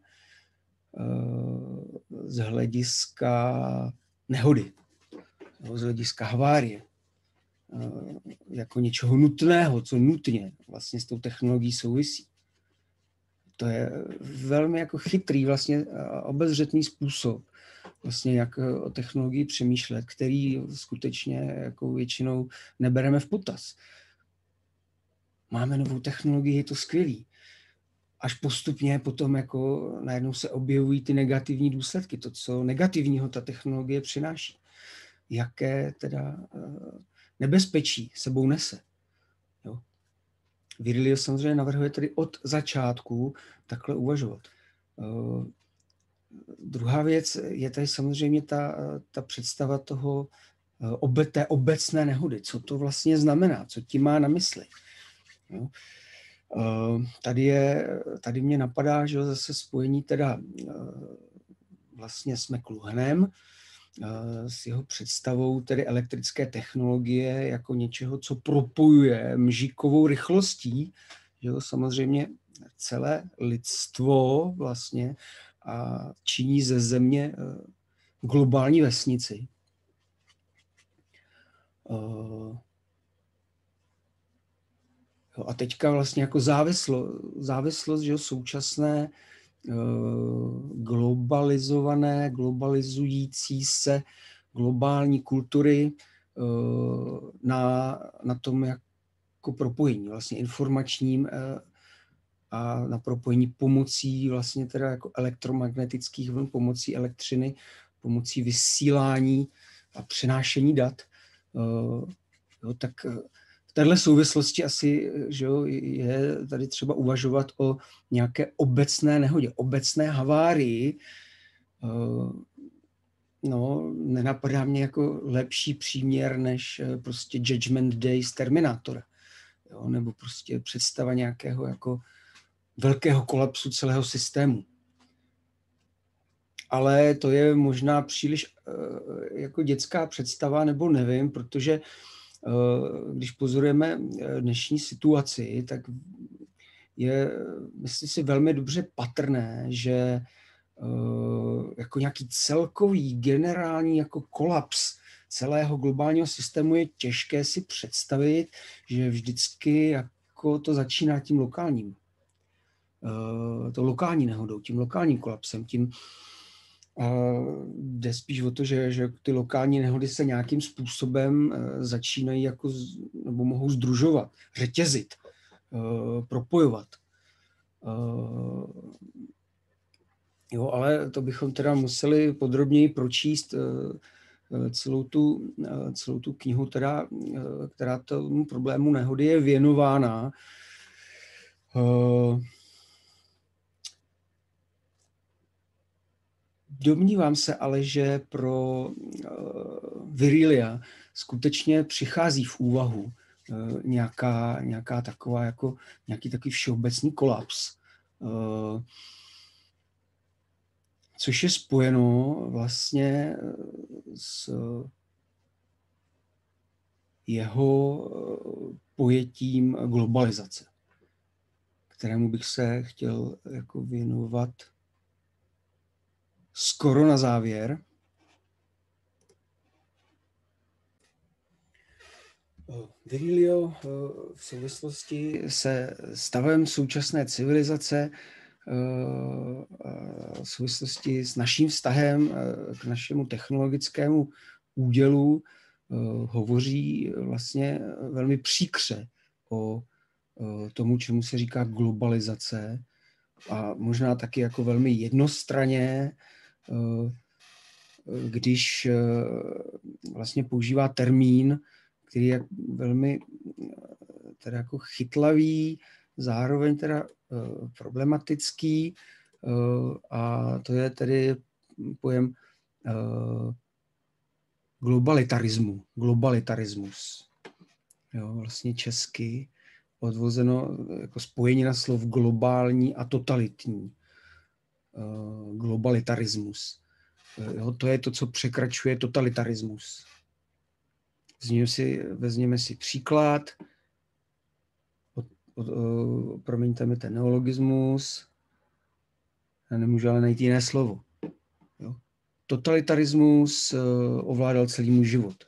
S1: z hlediska nehody, z hlediska havárie, jako něčeho nutného, co nutně vlastně s tou technologií souvisí. To je velmi jako chytrý, vlastně obezřetný způsob, vlastně jak o technologii přemýšlet, který skutečně jako většinou nebereme v potaz. Máme novou technologii, je to skvělý. Až postupně potom jako najednou se objevují ty negativní důsledky, to, co negativního ta technologie přináší. Jaké teda nebezpečí sebou nese. Jo. Virilio samozřejmě navrhuje tedy od začátku takhle uvažovat. Druhá věc je tady samozřejmě ta představa toho té obecné nehody. Co to vlastně znamená? Co tím má na mysli? Jo. Tady mě napadá, že zase spojení teda vlastně s McLuhanem, s jeho představou tedy elektrické technologie jako něčeho, co propojuje mžikovou rychlostí, že jo, samozřejmě celé lidstvo vlastně a činí ze země globální vesnici. A teďka vlastně jako závislost, že jo, současné globalizující se globální kultury na tom jako propojení vlastně informačním a na propojení pomocí vlastně teda jako elektromagnetických vln, pomocí elektřiny, pomocí vysílání a přenášení dat. Jo, tak v téhle souvislosti asi, že jo, je tady třeba uvažovat o nějaké obecné nehodě, obecné havárii. No, nenapadá mě jako lepší příměr než prostě Judgment Day z Terminátora. Jo, nebo prostě představa nějakého jako velkého kolapsu celého systému. Ale to je možná příliš jako dětská představa, nebo nevím, protože když pozorujeme dnešní situaci, tak je, myslím si, velmi dobře patrné, že jako nějaký celkový generální jako kolaps celého globálního systému je těžké si představit, že vždycky jako to začíná tím lokálním. To lokální nehodou, tím lokálním kolapsem, tím jde spíš o to, že ty lokální nehody se nějakým způsobem začínají jako, nebo mohou sdružovat, řetězit, propojovat. Jo, ale to bychom teda museli podrobněji pročíst celou tu knihu, teda, která tomu problému nehody je věnována. Domnívám se ale, že pro Virilia skutečně přichází v úvahu nějaká taková jako nějaký takový všeobecný kolaps, což je spojeno vlastně s jeho pojetím globalizace, kterému bych se chtěl jako věnovat skoro na závěr. Virilio v souvislosti se stavem současné civilizace, v souvislosti s naším vztahem k našemu technologickému údělu hovoří vlastně velmi příkře o tomu, čemu se říká globalizace, a možná taky jako velmi jednostranně, když vlastně používá termín, který je velmi teda jako chytlavý, zároveň teda problematický, a to je tedy pojem globalitarismus. Jo, vlastně česky odvozeno jako spojenina slov globální a totalitní. Globalitarismus. Jo, to je to, co překračuje totalitarismus. Vezměme si příklad. Promiňte mi ten neologismus. Já nemůžu ale najít jiné slovo. Jo. Totalitarismus ovládal celý můj život.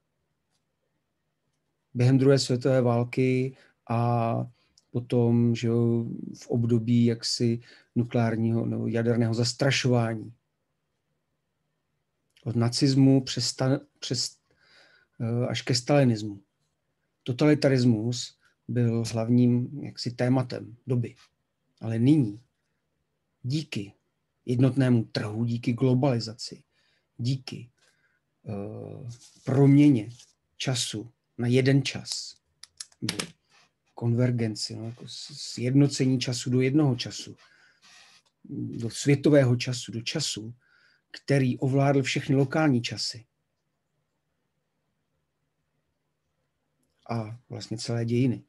S1: Během druhé světové války a potom, že jo, v období jaksi nukleárního nebo jaderného zastrašování. Od nacismu až ke stalinismu. Totalitarismus byl hlavním jaksi tématem doby. Ale nyní, díky jednotnému trhu, díky globalizaci, díky proměně času na jeden čas, konvergenci, no, jako sjednocení času do jednoho času, do světového času, do času, který ovládl všechny lokální časy a vlastně celé dějiny.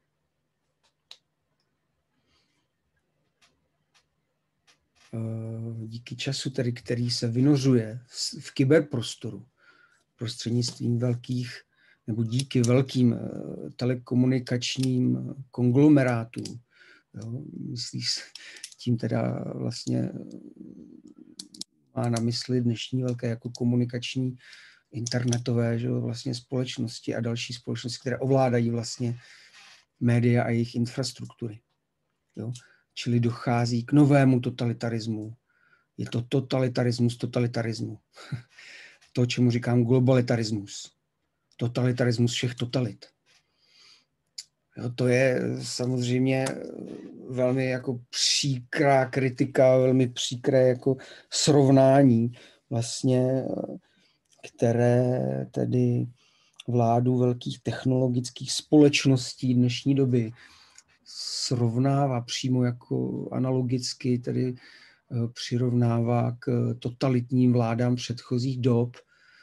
S1: Díky času, tedy, který se vynořuje v kyberprostoru prostřednictvím velkých, nebo díky velkým telekomunikačním konglomerátům. Jo, myslíš, tím teda vlastně má na mysli dnešní velké jako komunikační internetové, že vlastně společnosti a další společnosti, které ovládají vlastně média a jejich infrastruktury. Jo. Čili dochází k novému totalitarismu. Je to totalitarismu. To, čemu říkám globalitarismus. Totalitarismus všech totalit. Jo, to je samozřejmě velmi jako příkrá kritika, velmi příkré jako srovnání vlastně, které tedy vládu velkých technologických společností dnešní doby srovnává přímo jako analogicky, tedy přirovnává k totalitním vládám předchozích dob.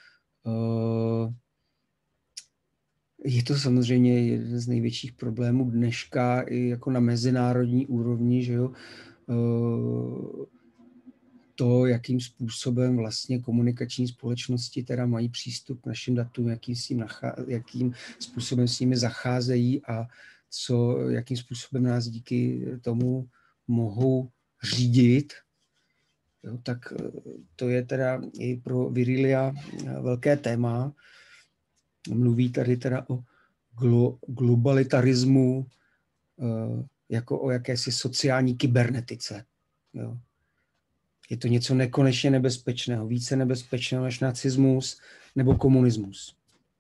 S1: Je to samozřejmě jeden z největších problémů dneška i jako na mezinárodní úrovni, že jo. To, jakým způsobem vlastně komunikační společnosti teda mají přístup k našim datům, jakým způsobem s nimi zacházejí a jakým způsobem nás díky tomu mohou řídit, jo, tak to je teda i pro Virilia velké téma. Mluví tady teda o globalitarismu jako o jakési sociální kybernetice. Jo. Je to něco nekonečně nebezpečného, více nebezpečného než nacismus nebo komunismus.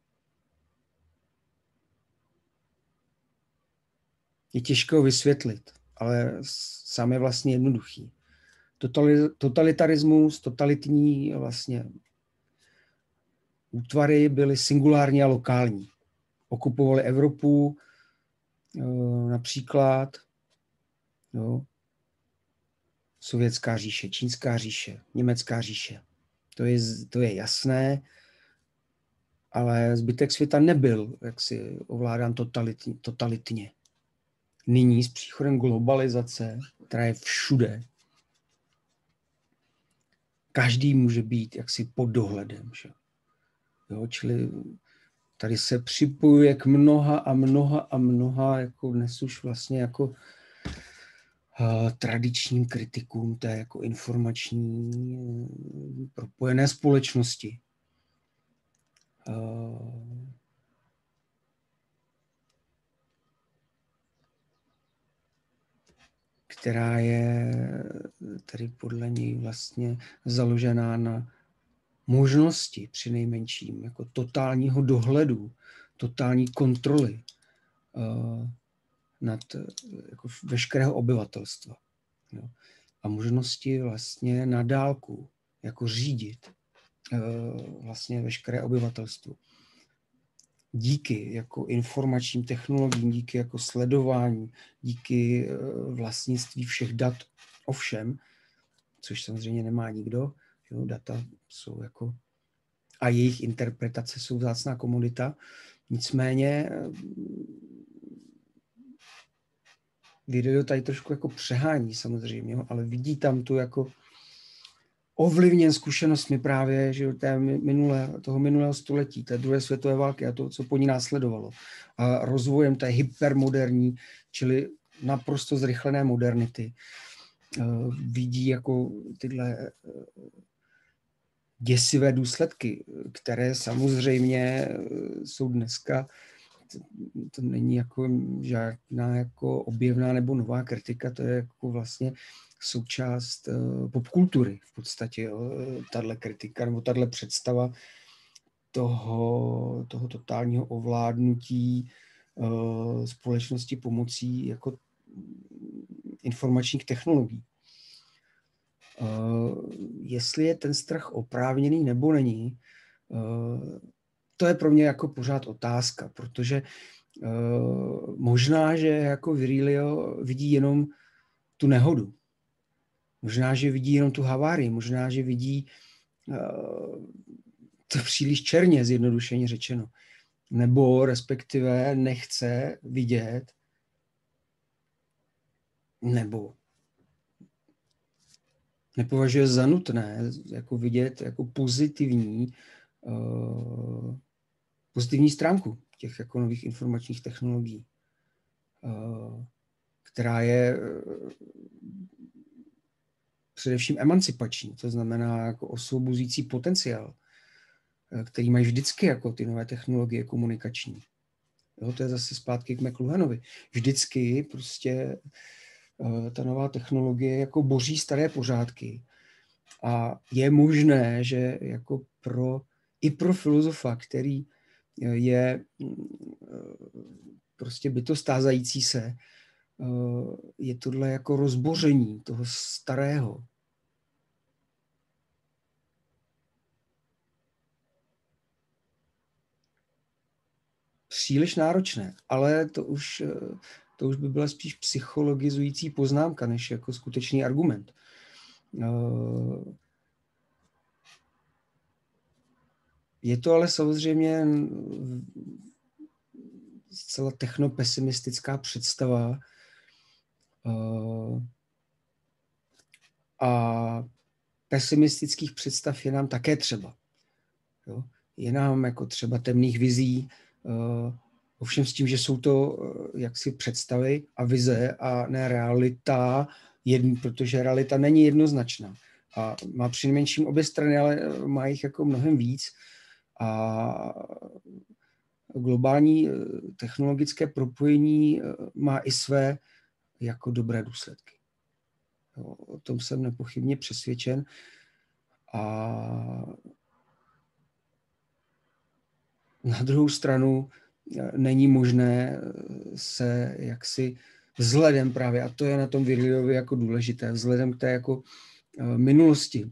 S1: Je těžké ho vysvětlit, ale sám je vlastně jednoduchý. Totalitarismus, totalitní vlastně útvary byly singulární a lokální. Okupovali Evropu, například jo, Sovětská říše, Čínská říše, Německá říše. To je jasné, ale zbytek světa nebyl jaksi ovládán totalitně. Nyní s příchodem globalizace, která je všude, každý může být jaksi pod dohledem. Že? Jo, čili tady se připojuje k mnoha, jako dnes už vlastně jako tradičním kritikům té jako informační propojené společnosti. která je tedy podle něj vlastně založená na možnosti přinejmenším jako totálního dohledu, totální kontroly nad jako veškerého obyvatelstva. Jo. A možnosti vlastně na dálku jako řídit vlastně veškeré obyvatelstvo. Díky jako informačním technologiím, díky jako sledování, díky vlastnictví všech dat o všem, což samozřejmě nemá nikdo. Jo, data jsou jako a jejich interpretace jsou vzácná komodita. Nicméně video tady trošku jako přehání samozřejmě, jo, ale vidí tam tu jako ovlivněn zkušenostmi právě že toho minulého století, té druhé světové války a to, co po ní následovalo. A rozvojem té hypermoderní, čili naprosto zrychlené modernity. Vidí jako tyhle děsivé důsledky, které samozřejmě jsou dneska, to není jako žádná jako objevná nebo nová kritika, to je jako vlastně součást popkultury v podstatě, tahle kritika nebo tahle představa toho totálního ovládnutí společnosti pomocí jako informačních technologií. Jestli je ten strach oprávněný nebo není, to je pro mě jako pořád otázka, protože možná, že jako Virilio vidí jenom tu nehodu. Možná, že vidí jenom tu havárii, možná, že vidí to příliš černě, zjednodušeně řečeno. Nebo respektive nechce vidět, nebo nepovažuje za nutné jako vidět jako pozitivní stránku těch jako nových informačních technologií, která je především emancipační, to znamená jako osvobozující potenciál, který mají vždycky jako ty nové technologie komunikační. Jo, to je zase zpátky k McLuhanovi. Vždycky prostě ta nová technologie jako boří staré pořádky. A je možné, že jako i pro filozofa, který je prostě bytost tázající se, je tohle jako rozboření toho starého. Příliš náročné, ale to už by byla spíš psychologizující poznámka, než jako skutečný argument. Je to ale samozřejmě zcela technopesimistická představa a pesimistických představ je nám také třeba. Jo? Je nám jako třeba temných vizí, ovšem s tím, že jsou to jaksi představy a vize a ne realita, protože realita není jednoznačná. A má přinejmenším obě strany, ale má jich jako mnohem víc. A globální technologické propojení má i své jako dobré důsledky. O tom jsem nepochybně přesvědčen. A na druhou stranu není možné se jaksi vzhledem právě, a to je na tom Viriliovi jako důležité, vzhledem k té jako minulosti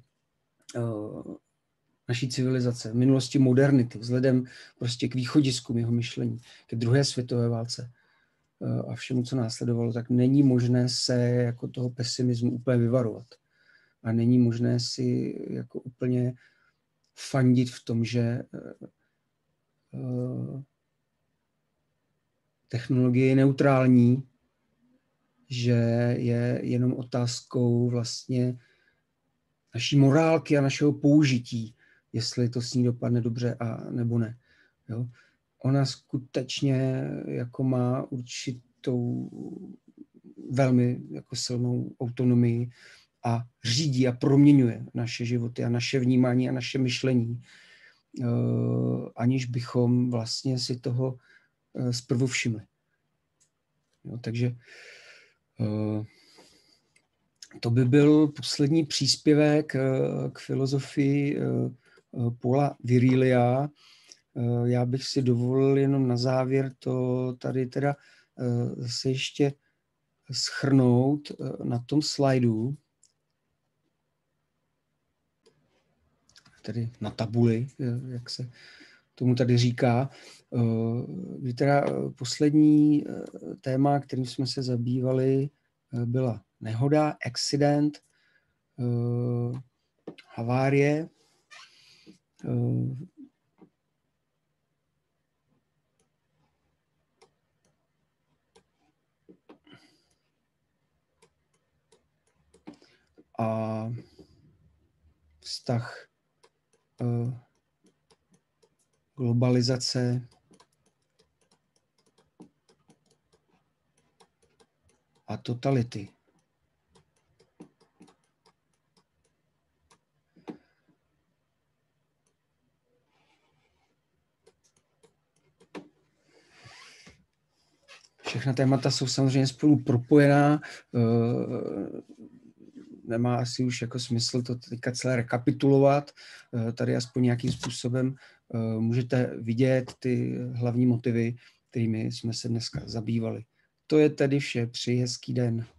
S1: naší civilizace, minulosti modernity, vzhledem prostě k východiskům jeho myšlení, ke druhé světové válce a všemu, co následovalo, tak není možné se jako toho pesimismu úplně vyvarovat. A není možné si jako úplně fandit v tom, že technologie je neutrální, že je jenom otázkou vlastně naší morálky a našeho použití, jestli to s ní dopadne dobře a nebo ne. Jo? Ona skutečně jako má určitou velmi jako silnou autonomii a řídí a proměňuje naše životy a naše vnímání a naše myšlení, aniž bychom vlastně si toho zprvu všimli. Jo, takže to by byl poslední příspěvek k filozofii Paula Virilia. Já bych si dovolil jenom na závěr to tady teda se ještě shrnout na tom slajdu, tedy na tabuli, jak se tomu tady říká. Teda poslední téma, kterým jsme se zabývali, byla nehoda, accident, havárie. A vztah globalizace a totality. Všechna témata jsou samozřejmě spolu propojená. Nemá asi už jako smysl to teďka celé rekapitulovat. Tady aspoň nějakým způsobem můžete vidět ty hlavní motivy, kterými jsme se dneska zabývali. To je tedy vše. Přeji hezký den.